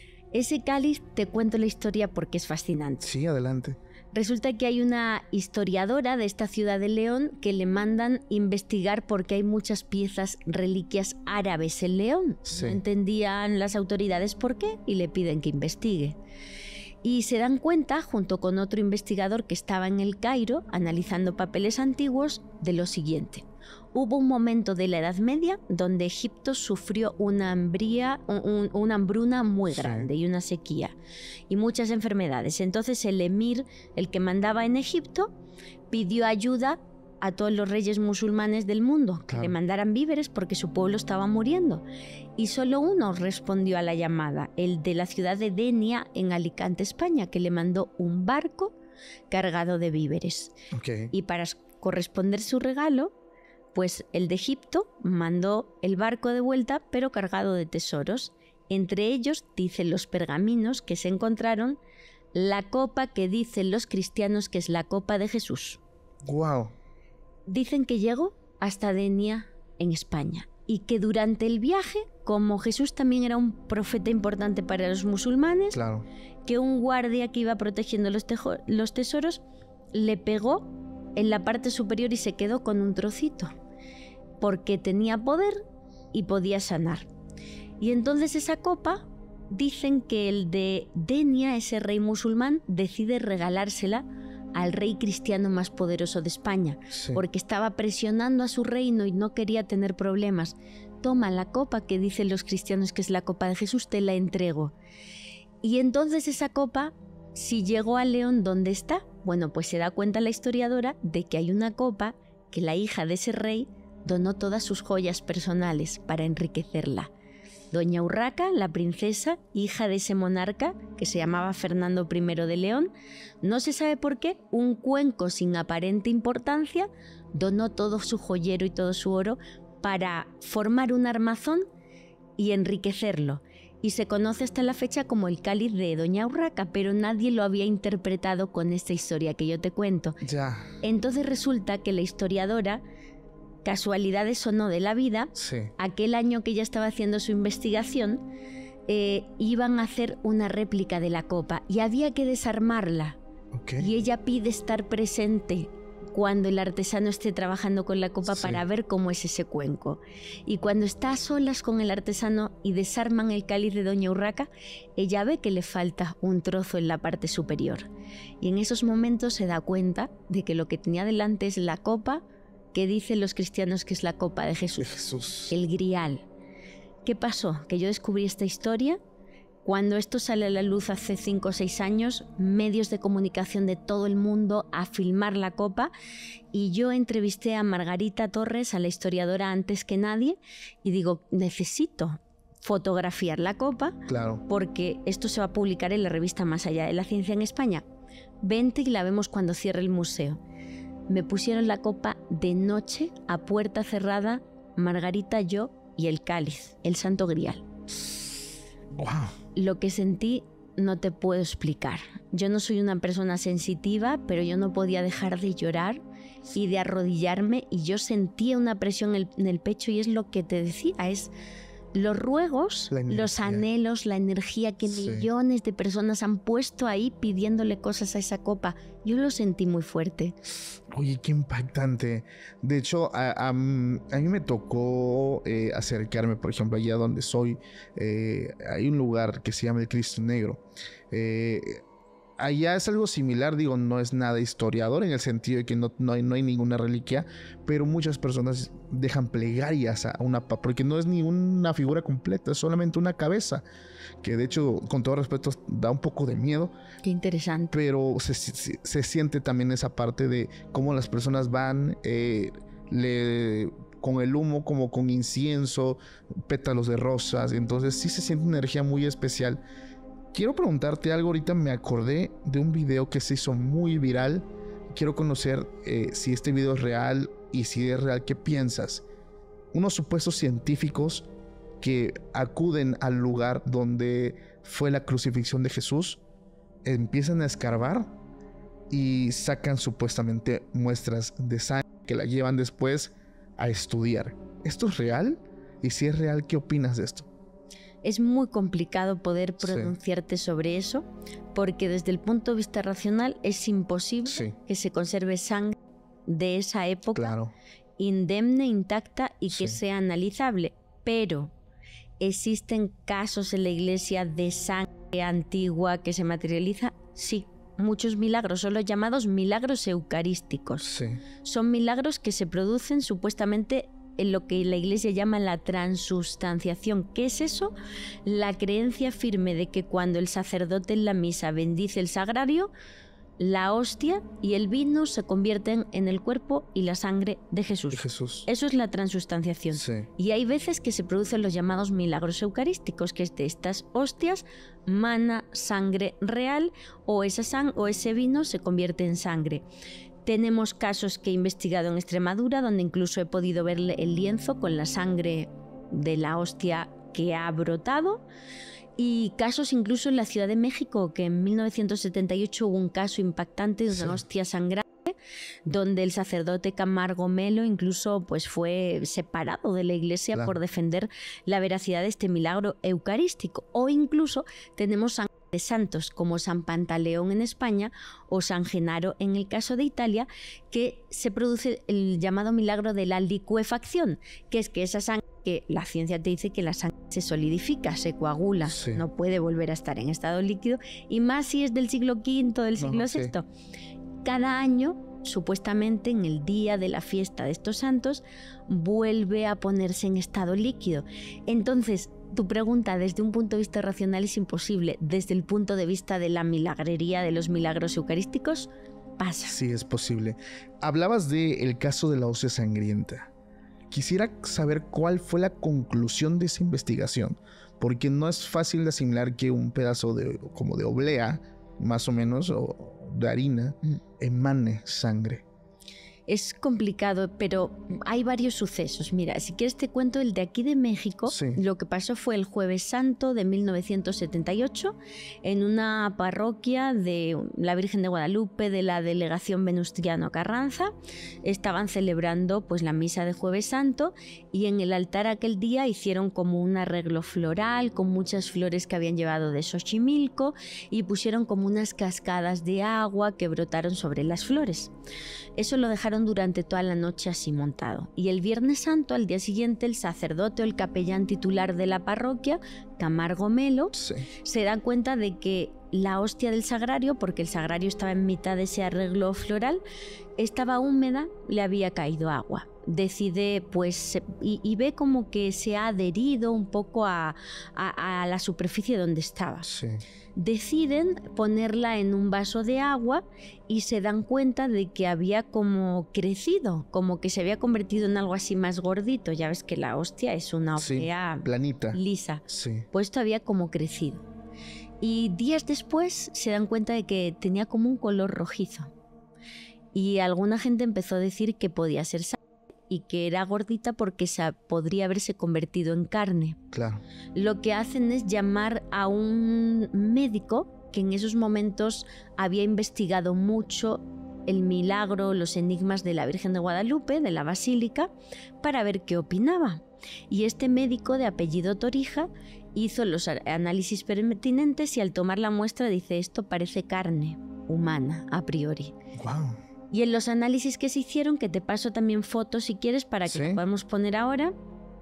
Ese cáliz, te cuento la historia porque es fascinante. Sí, adelante. Resulta que hay una historiadora de esta ciudad de León que le mandan investigar porque hay muchas piezas, reliquias árabes en León. Sí. No entendían las autoridades por qué y le piden que investigue. Y se dan cuenta, junto con otro investigador que estaba en el Cairo analizando papeles antiguos, de lo siguiente. Hubo un momento de la Edad Media donde Egipto sufrió una, hambría, un- una hambruna muy Sí. grande y una sequía y muchas enfermedades. Entonces el emir, el que mandaba en Egipto, pidió ayuda a todos los reyes musulmanes del mundo, que Claro. le mandaran víveres porque su pueblo estaba muriendo. Y solo uno respondió a la llamada, el de la ciudad de Denia, en Alicante, España, que le mandó un barco cargado de víveres. Okay. Y para corresponder su regalo, pues el de Egipto mandó el barco de vuelta, pero cargado de tesoros. Entre ellos, dicen los pergaminos que se encontraron, la copa que dicen los cristianos que es la copa de Jesús. Wow. Dicen que llegó hasta Denia, en España, y que durante el viaje, como Jesús también era un profeta importante para los musulmanes, Claro. que un guardia que iba protegiendo los, los tesoros le pegó en la parte superior y se quedó con un trocito, porque tenía poder y podía sanar. Y entonces esa copa, dicen que el de Denia, ese rey musulmán, decide regalársela al rey cristiano más poderoso de España, Sí. porque estaba presionando a su reino y no quería tener problemas. Toma la copa que dicen los cristianos que es la copa de Jesús, te la entrego. Y entonces esa copa, si llegó a León, ¿dónde está? Bueno, pues se da cuenta la historiadora de que hay una copa que la hija de ese rey donó todas sus joyas personales para enriquecerla. Doña Urraca, la princesa, hija de ese monarca, que se llamaba Fernando primero de León, no se sabe por qué, un cuenco sin aparente importancia, donó todo su joyero y todo su oro para formar un armazón y enriquecerlo. Y se conoce hasta la fecha como el cáliz de Doña Urraca, pero nadie lo había interpretado con esta historia que yo te cuento. Ya. Entonces resulta que la historiadora, casualidades o no de la vida, Sí. aquel año que ella estaba haciendo su investigación, eh, iban a hacer una réplica de la copa y había que desarmarla. Ok. Y ella pide estar presente cuando el artesano esté trabajando con la copa Sí. para ver cómo es ese cuenco. Y cuando está a solas con el artesano y desarman el cáliz de Doña Urraca, ella ve que le falta un trozo en la parte superior. Y en esos momentos se da cuenta de que lo que tenía delante es la copa que dicen los cristianos que es la copa de Jesús, Jesús. el grial. ¿Qué pasó? Que yo descubrí esta historia cuando esto sale a la luz hace cinco o seis años, medios de comunicación de todo el mundo a filmar la copa, y yo entrevisté a Margarita Torres, a la historiadora, antes que nadie, y digo, necesito fotografiar la copa Claro. porque esto se va a publicar en la revista Más allá de la ciencia en España. Vente y la vemos cuando cierre el museo. Me pusieron la copa de noche, a puerta cerrada, Margarita, yo y el cáliz, el Santo Grial. Wow. Lo que sentí no te puedo explicar. Yo no soy una persona sensitiva, pero yo no podía dejar de llorar y de arrodillarme, y yo sentía una presión en el, en el pecho, y es lo que te decía, es los ruegos, La energía. los anhelos, la energía que Sí. millones de personas han puesto ahí pidiéndole cosas a esa copa. Yo lo sentí muy fuerte. Oye, qué impactante. De hecho, a, a- a mí me tocó eh, acercarme, por ejemplo, allá donde soy, eh, hay un lugar que se llama el Cristo Negro. Eh, allá es algo similar, digo, no es nada historiador en el sentido de que no, no, hay, no hay ninguna reliquia, pero muchas personas dejan plegarias a una pa, porque no es ni una figura completa, es solamente una cabeza, que de hecho, con todo respeto, da un poco de miedo. Qué interesante. Pero se, se, se siente también esa parte de cómo las personas van eh, le, con el humo, como con incienso, pétalos de rosas. Entonces sí se siente una energía muy especial. Quiero preguntarte algo. Ahorita me acordé de un video que se hizo muy viral. Quiero conocer eh, si este video es real, y si es real, ¿qué piensas? Unos supuestos científicos que acuden al lugar donde fue la crucifixión de Jesús, empiezan a escarbar y sacan supuestamente muestras de sangre que la llevan después a estudiar. ¿Esto es real? Y si es real, ¿qué opinas de esto? Es muy complicado poder Sí. pronunciarte sobre eso, porque desde el punto de vista racional es imposible Sí. que se conserve sangre de esa época Claro. indemne, intacta y que Sí. sea analizable. Pero ¿existen casos en la iglesia de sangre antigua que se materializa? Sí, muchos milagros, son los llamados milagros eucarísticos. Sí. Son milagros que se producen supuestamente en lo que la iglesia llama la transubstanciación. ¿Qué es eso? La creencia firme de que cuando el sacerdote en la misa bendice el sagrario, la hostia y el vino se convierten en el cuerpo y la sangre de Jesús. De Jesús. Eso es la transustanciación. Sí. Y hay veces que se producen los llamados milagros eucarísticos, que es de estas hostias mana sangre real o, esa sang- o ese vino se convierte en sangre. Tenemos casos que he investigado en Extremadura, donde incluso he podido ver el lienzo con la sangre de la hostia que ha brotado. Y casos incluso en la Ciudad de México, que en mil novecientos setenta y ocho hubo un caso impactante de una sí. hostia sangrante, donde el sacerdote Camargo Melo incluso pues, fue separado de la iglesia claro. por defender la veracidad de este milagro eucarístico. O incluso tenemos sangre de santos como San Pantaleón en España o San Genaro en el caso de Italia, que se produce el llamado milagro de la licuefacción, que es que esa sangre, que la ciencia te dice que la sangre se solidifica, se coagula, sí. no puede volver a estar en estado líquido, y más si es del siglo quinto, del siglo no, sexto. Sí. Cada año, supuestamente en el día de la fiesta de estos santos, vuelve a ponerse en estado líquido. Entonces, tu pregunta desde un punto de vista racional es imposible. Desde el punto de vista de la milagrería, de los milagros eucarísticos, pasa. Sí, es posible. Hablabas del caso de la hostia sangrienta. Quisiera saber cuál fue la conclusión de esa investigación, porque no es fácil de asimilar que un pedazo de, como de oblea, más o menos, o de harina, mm. emane sangre. Es complicado, pero hay varios sucesos. Mira, si quieres te cuento el de aquí de México. Sí. Lo que pasó fue el Jueves Santo de mil novecientos setenta y ocho en una parroquia de la Virgen de Guadalupe de la delegación Venustiano Carranza. Estaban celebrando pues la misa de Jueves Santo y en el altar aquel día hicieron como un arreglo floral con muchas flores que habían llevado de Xochimilco y pusieron como unas cascadas de agua que brotaron sobre las flores. Eso lo dejaron durante toda la noche así montado. Y el Viernes Santo, al día siguiente, el sacerdote o el capellán titular de la parroquia, Camargo Melo, sí. se da cuenta de que la hostia del sagrario, porque el sagrario estaba en mitad de ese arreglo floral, estaba húmeda, le había caído agua. Decide, pues, y, y ve como que se ha adherido un poco a, a, a la superficie donde estaba. Sí. Deciden ponerla en un vaso de agua y se dan cuenta de que había como crecido, como que se había convertido en algo así más gordito. Ya ves que la hostia es una oblea sí, planita, lisa. Sí. Pues esto había como crecido. Y días después se dan cuenta de que tenía como un color rojizo. Y alguna gente empezó a decir que podía ser sangre y que era gordita porque se podría haberse convertido en carne. Claro. Lo que hacen es llamar a un médico que en esos momentos había investigado mucho el milagro, los enigmas de la Virgen de Guadalupe, de la Basílica, para ver qué opinaba. Y este médico de apellido Torija hizo los análisis pertinentes y al tomar la muestra dice: esto parece carne humana a priori. Wow. Y en los análisis que se hicieron, que te paso también fotos si quieres para que ¿sí? lo podamos poner ahora,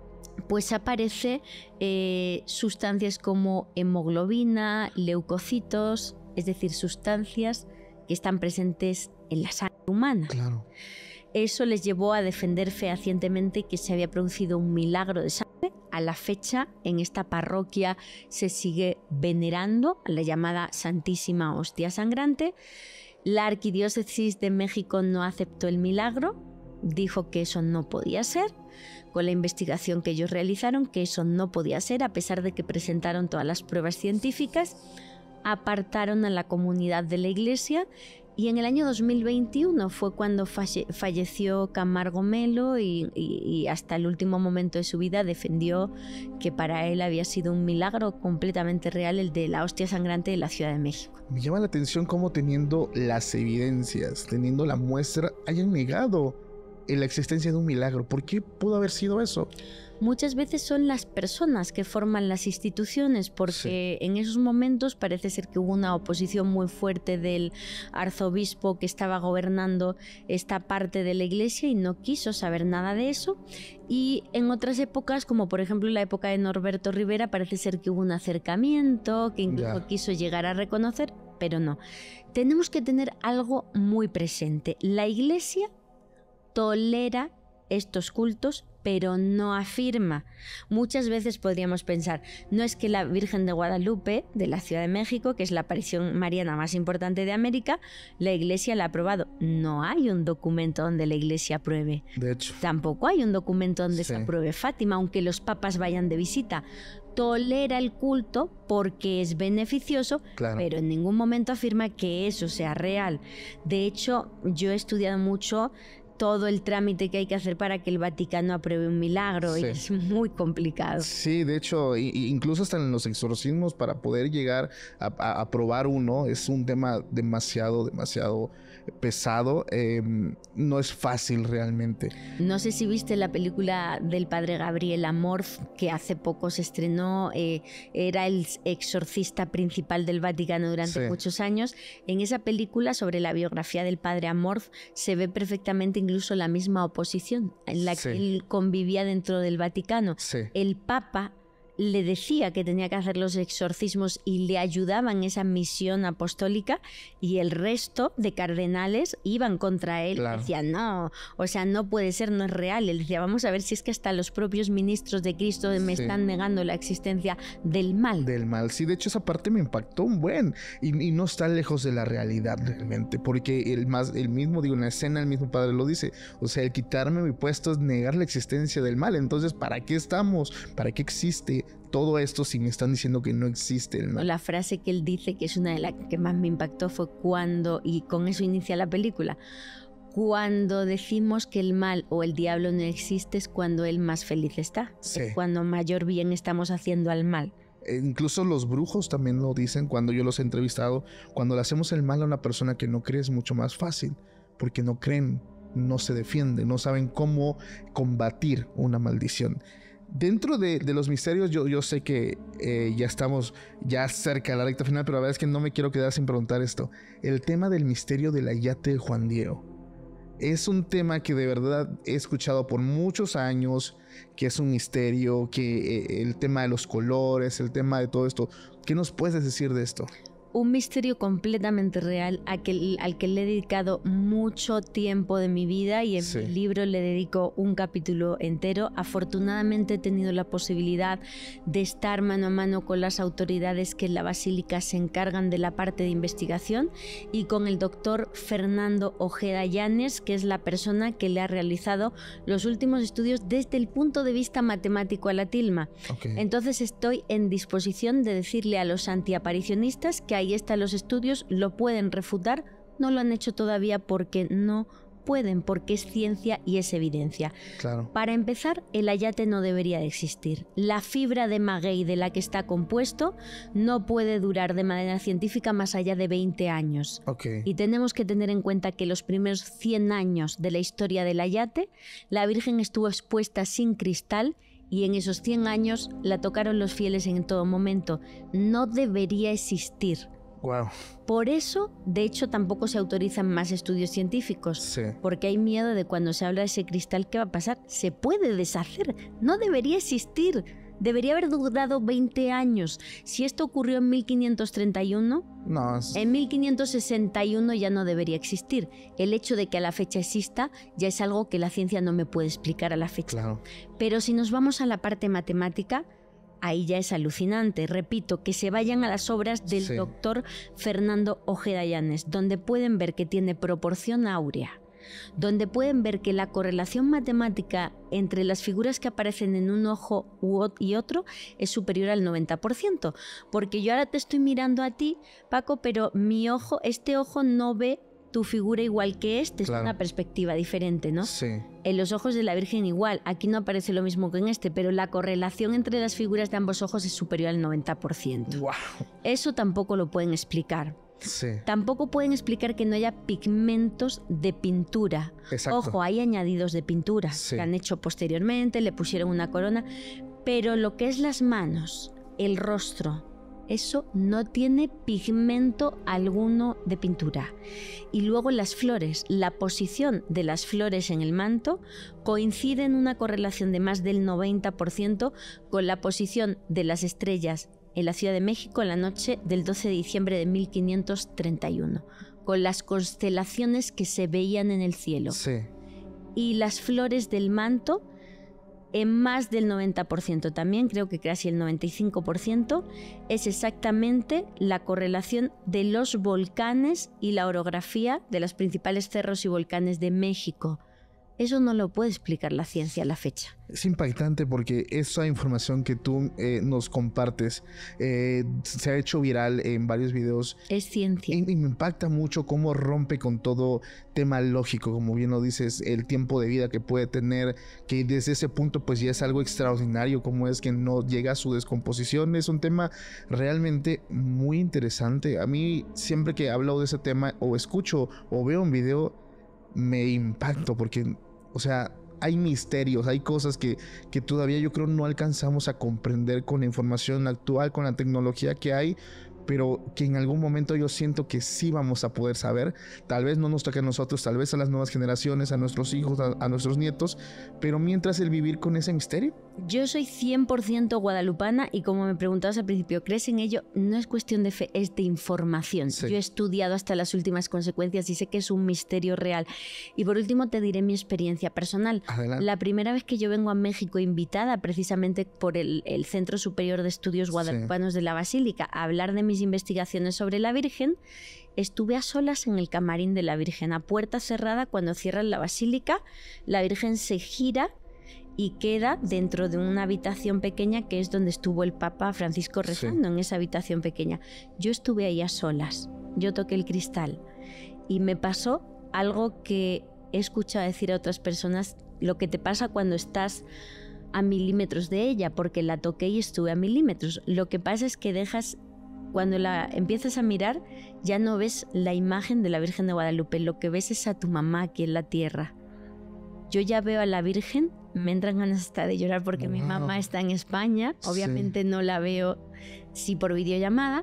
pues aparece eh, sustancias como hemoglobina, leucocitos, es decir, sustancias que están presentes en la sangre humana. Claro. Eso les llevó a defender fehacientemente que se había producido un milagro de sangre. A la fecha, en esta parroquia se sigue venerando a la llamada Santísima Hostia Sangrante. La Arquidiócesis de México no aceptó el milagro, dijo que eso no podía ser, con la investigación que ellos realizaron, que eso no podía ser, a pesar de que presentaron todas las pruebas científicas. Apartaron a la comunidad de la iglesia y en el año dos mil veintiuno fue cuando falle falleció Camargo Melo y, y, y hasta el último momento de su vida defendió que para él había sido un milagro completamente real el de la hostia sangrante de la Ciudad de México. Me llama la atención cómo teniendo las evidencias, teniendo la muestra, hayan negado la existencia de un milagro. ¿Por qué pudo haber sido eso? Muchas veces son las personas que forman las instituciones, porque sí. en esos momentos parece ser que hubo una oposición muy fuerte del arzobispo que estaba gobernando esta parte de la iglesia y no quiso saber nada de eso. Y en otras épocas, como por ejemplo en la época de Norberto Rivera, parece ser que hubo un acercamiento, que incluso yeah. quiso llegar a reconocer, pero no. Tenemos que tener algo muy presente. La iglesia tolera estos cultos, pero no afirma. Muchas veces podríamos pensar, no es que la Virgen de Guadalupe, de la Ciudad de México, que es la aparición mariana más importante de América, la Iglesia la ha aprobado. No hay un documento donde la Iglesia apruebe. De hecho. Tampoco hay un documento donde Sí. se apruebe Fátima, aunque los papas vayan de visita. Tolera el culto porque es beneficioso, Claro. pero en ningún momento afirma que eso sea real. De hecho, yo he estudiado mucho todo el trámite que hay que hacer para que el Vaticano apruebe un milagro, Sí. y es muy complicado. Sí, de hecho, i- i- incluso hasta en los exorcismos, para poder llegar a, a- a probar uno, es un tema demasiado, demasiado pesado. Eh, no es fácil realmente. No sé si viste la película del padre Gabriel Amorth, que hace poco se estrenó, eh, era el exorcista principal del Vaticano durante Sí. muchos años. En esa película, sobre la biografía del padre Amorth, se ve perfectamente incluso la misma oposición en la Sí. que él convivía dentro del Vaticano. Sí. El Papa le decía que tenía que hacer los exorcismos y le ayudaba en esa misión apostólica, y el resto de cardenales iban contra él. Claro. Decían, no, o sea, no puede ser, no es real. Él decía, vamos a ver si es que hasta los propios ministros de Cristo me Sí. están negando la existencia del mal. Del mal. Sí, de hecho esa parte me impactó un buen. Y, y no está lejos de la realidad realmente. Porque el, más, el mismo, digo, en la escena el mismo padre lo dice. O sea, el quitarme mi puesto es negar la existencia del mal. Entonces, ¿para qué estamos? ¿Para qué existe todo esto si me están diciendo que no existe el mal? La frase que él dice, que es una de las que más me impactó, fue cuando, y con eso inicia la película, cuando decimos que el mal o el diablo no existe es cuando él más feliz está. Sí. Es cuando mayor bien estamos haciendo al mal. Eh, incluso los brujos también lo dicen cuando yo los he entrevistado. Cuando le hacemos el mal a una persona que no cree es mucho más fácil, porque no creen, no se defienden, no saben cómo combatir una maldición. Dentro de, de los misterios, yo, yo sé que eh, ya estamos ya cerca de la recta final, pero la verdad es que no me quiero quedar sin preguntar esto. El tema del misterio del ayate de Juan Diego. Es un tema que de verdad he escuchado por muchos años, que es un misterio, que eh, el tema de los colores, el tema de todo esto. ¿Qué nos puedes decir de esto? Un misterio completamente real a que, al que le he dedicado mucho tiempo de mi vida, y en Sí. mi libro le dedico un capítulo entero. Afortunadamente he tenido la posibilidad de estar mano a mano con las autoridades que en la Basílica se encargan de la parte de investigación, y con el doctor Fernando Ojeda Llanes, que es la persona que le ha realizado los últimos estudios desde el punto de vista matemático a la tilma. Okay. Entonces estoy en disposición de decirle a los antiaparicionistas que ahí están los estudios, lo pueden refutar. No lo han hecho todavía porque no pueden, porque es ciencia y es evidencia. Claro. Para empezar, el ayate no debería de existir. La fibra de maguey de la que está compuesto no puede durar de manera científica más allá de veinte años. Okay. Y tenemos que tener en cuenta que los primeros cien años de la historia del ayate, la Virgen estuvo expuesta sin cristal, y en esos cien años la tocaron los fieles en todo momento. No debería existir. Wow. Por eso, de hecho, tampoco se autorizan más estudios científicos. Sí. Porque hay miedo de cuando se habla de ese cristal, ¿qué va a pasar? Se puede deshacer. No debería existir. Debería haber durado veinte años. Si esto ocurrió en mil quinientos treinta y uno, No, es... en mil quinientos sesenta y uno ya no debería existir. El hecho de que a la fecha exista ya es algo que la ciencia no me puede explicar a la fecha. Claro. Pero si nos vamos a la parte matemática, ahí ya es alucinante. Repito, que se vayan a las obras del Sí. doctor Fernando Ojeda Llanes, donde pueden ver que tiene proporción áurea, donde pueden ver que la correlación matemática entre las figuras que aparecen en un ojo y otro es superior al noventa por ciento. Porque yo ahora te estoy mirando a ti, Paco, pero mi ojo, este ojo no ve tu figura igual que este, Claro. es una perspectiva diferente, ¿no? Sí. En los ojos de la Virgen igual, aquí no aparece lo mismo que en este, pero la correlación entre las figuras de ambos ojos es superior al noventa por ciento. Wow. Eso tampoco lo pueden explicar. Sí. Tampoco pueden explicar que no haya pigmentos de pintura. Exacto. Ojo, hay añadidos de pintura Sí. que han hecho posteriormente, le pusieron una corona, pero lo que es las manos, el rostro, eso no tiene pigmento alguno de pintura. Y luego las flores, la posición de las flores en el manto coincide en una correlación de más del noventa por ciento con la posición de las estrellas en la Ciudad de México en la noche del doce de diciembre de mil quinientos treinta y uno, con las constelaciones que se veían en el cielo. Sí. y las flores del manto en más del noventa por ciento también, creo que casi el noventa y cinco por ciento, es exactamente la correlación de los volcanes y la orografía de los principales cerros y volcanes de México. Eso no lo puede explicar la ciencia a la fecha. Es impactante porque esa información que tú eh, nos compartes eh, se ha hecho viral en varios videos. Es ciencia. Y, y me impacta mucho cómo rompe con todo tema lógico, como bien lo dices, el tiempo de vida que puede tener, que desde ese punto pues ya es algo extraordinario, como es que no llega a su descomposición. Es un tema realmente muy interesante. A mí siempre que hablo de ese tema o escucho o veo un video, me impacto porque... O sea, hay misterios, hay cosas que, que todavía yo creo no alcanzamos a comprender con la información actual, con la tecnología que hay, pero que en algún momento yo siento que sí vamos a poder saber. Tal vez no nos toque a nosotros, tal vez a las nuevas generaciones, a nuestros hijos, a, a nuestros nietos, pero mientras el vivir con ese misterio. Yo soy cien por ciento guadalupana y como me preguntabas al principio, ¿crees en ello? No es cuestión de fe, es de información. Sí. Yo he estudiado hasta las últimas consecuencias y sé que es un misterio real. Y por último te diré mi experiencia personal. Adelante. La primera vez que yo vengo a México invitada precisamente por el, el Centro Superior de Estudios Guadalupanos sí. de la Basílica a hablar de mis investigaciones sobre la Virgen, estuve a solas en el camarín de la Virgen, a puerta cerrada. Cuando cierran la basílica, la Virgen se gira y queda dentro de una habitación pequeña que es donde estuvo el Papa Francisco rezando, sí. en esa habitación pequeña. Yo estuve ahí a solas, yo toqué el cristal y me pasó algo que he escuchado decir a otras personas, lo que te pasa cuando estás a milímetros de ella, porque la toqué y estuve a milímetros. Lo que pasa es que dejas... Cuando la empiezas a mirar, ya no ves la imagen de la Virgen de Guadalupe, lo que ves es a tu mamá aquí en la tierra. Yo ya veo a la Virgen, me entran ganas hasta de llorar porque wow. mi mamá está en España, obviamente sí. no la veo sí por videollamada.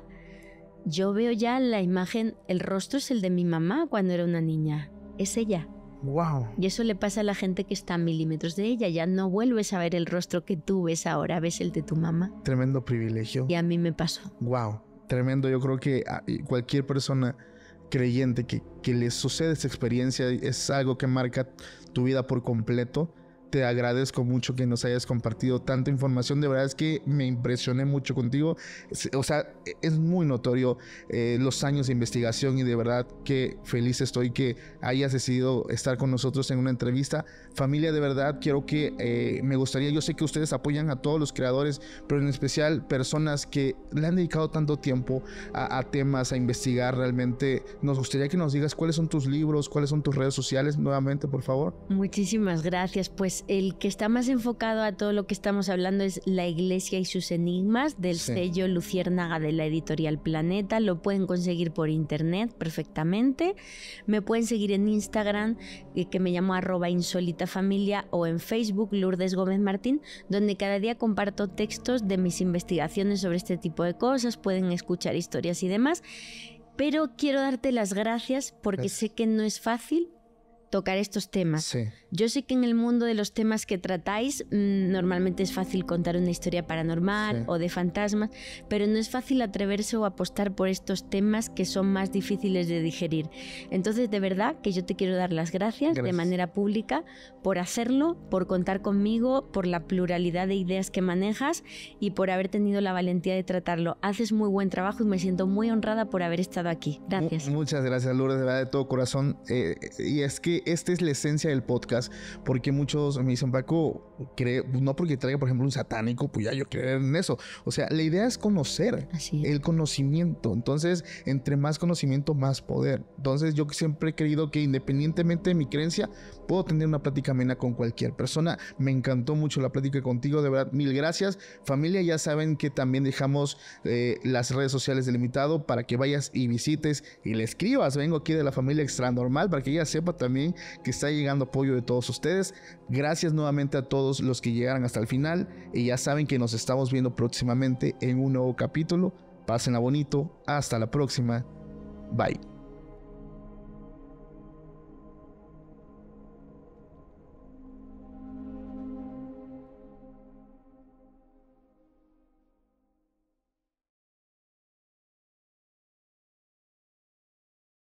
Yo veo ya la imagen, el rostro es el de mi mamá cuando era una niña, es ella. Wow. Y eso le pasa a la gente que está a milímetros de ella, ya no vuelves a ver el rostro que tú ves ahora, ves el de tu mamá. Tremendo privilegio. Y a mí me pasó. Wow. Tremendo, yo creo que cualquier persona creyente que, que le sucede esa experiencia es algo que marca tu vida por completo. Te agradezco mucho que nos hayas compartido tanta información. De verdad es que me impresioné mucho contigo. O sea, es muy notorio eh, los años de investigación y de verdad que feliz estoy que hayas decidido estar con nosotros en una entrevista. Familia, de verdad, quiero que eh, me gustaría, yo sé que ustedes apoyan a todos los creadores, pero en especial personas que le han dedicado tanto tiempo a, a temas, a investigar realmente. Nos gustaría que nos digas cuáles son tus libros, cuáles son tus redes sociales, nuevamente, por favor. Muchísimas gracias. Pues el que está más enfocado a todo lo que estamos hablando es La Iglesia y sus enigmas, del sí. sello Luciérnaga de la editorial Planeta. Lo pueden conseguir por internet perfectamente. Me pueden seguir en Instagram, que me llamo arroba insólitafamilia, o en Facebook, Lourdes Gómez Martín, donde cada día comparto textos de mis investigaciones sobre este tipo de cosas. Pueden escuchar historias y demás. Pero quiero darte las gracias porque es. sé que no es fácil tocar estos temas. Sí. Yo sé que en el mundo de los temas que tratáis mmm, normalmente es fácil contar una historia paranormal sí. o de fantasmas, pero no es fácil atreverse o apostar por estos temas que son más difíciles de digerir. Entonces, de verdad que yo te quiero dar las gracias, gracias. de manera pública por hacerlo, por contar conmigo, por la pluralidad de ideas que manejas y por haber tenido la valentía de tratarlo. Haces muy buen trabajo y me siento muy honrada por haber estado aquí. Gracias. Muchas gracias, Lourdes, de verdad, de todo corazón. Eh, y es que esta es la esencia del podcast, porque muchos me dicen, Paco, cree, no porque traiga, por ejemplo, un satánico, pues ya yo creo en eso. O sea, la idea es conocer, Así es. el conocimiento. Entonces, entre más conocimiento, más poder. Entonces, yo siempre he creído que independientemente de mi creencia, puedo tener una plática amena con cualquier persona. Me encantó mucho la plática contigo, de verdad, mil gracias. Familia, ya saben que también dejamos eh, las redes sociales del invitado para que vayas y visites y le escribas. Vengo aquí de la familia Extranormal para que ella sepa también que está llegando apoyo de todos ustedes. Gracias nuevamente a todos los que llegaron hasta el final y ya saben que nos estamos viendo próximamente en un nuevo capítulo. Pásenla bonito. Hasta la próxima. Bye.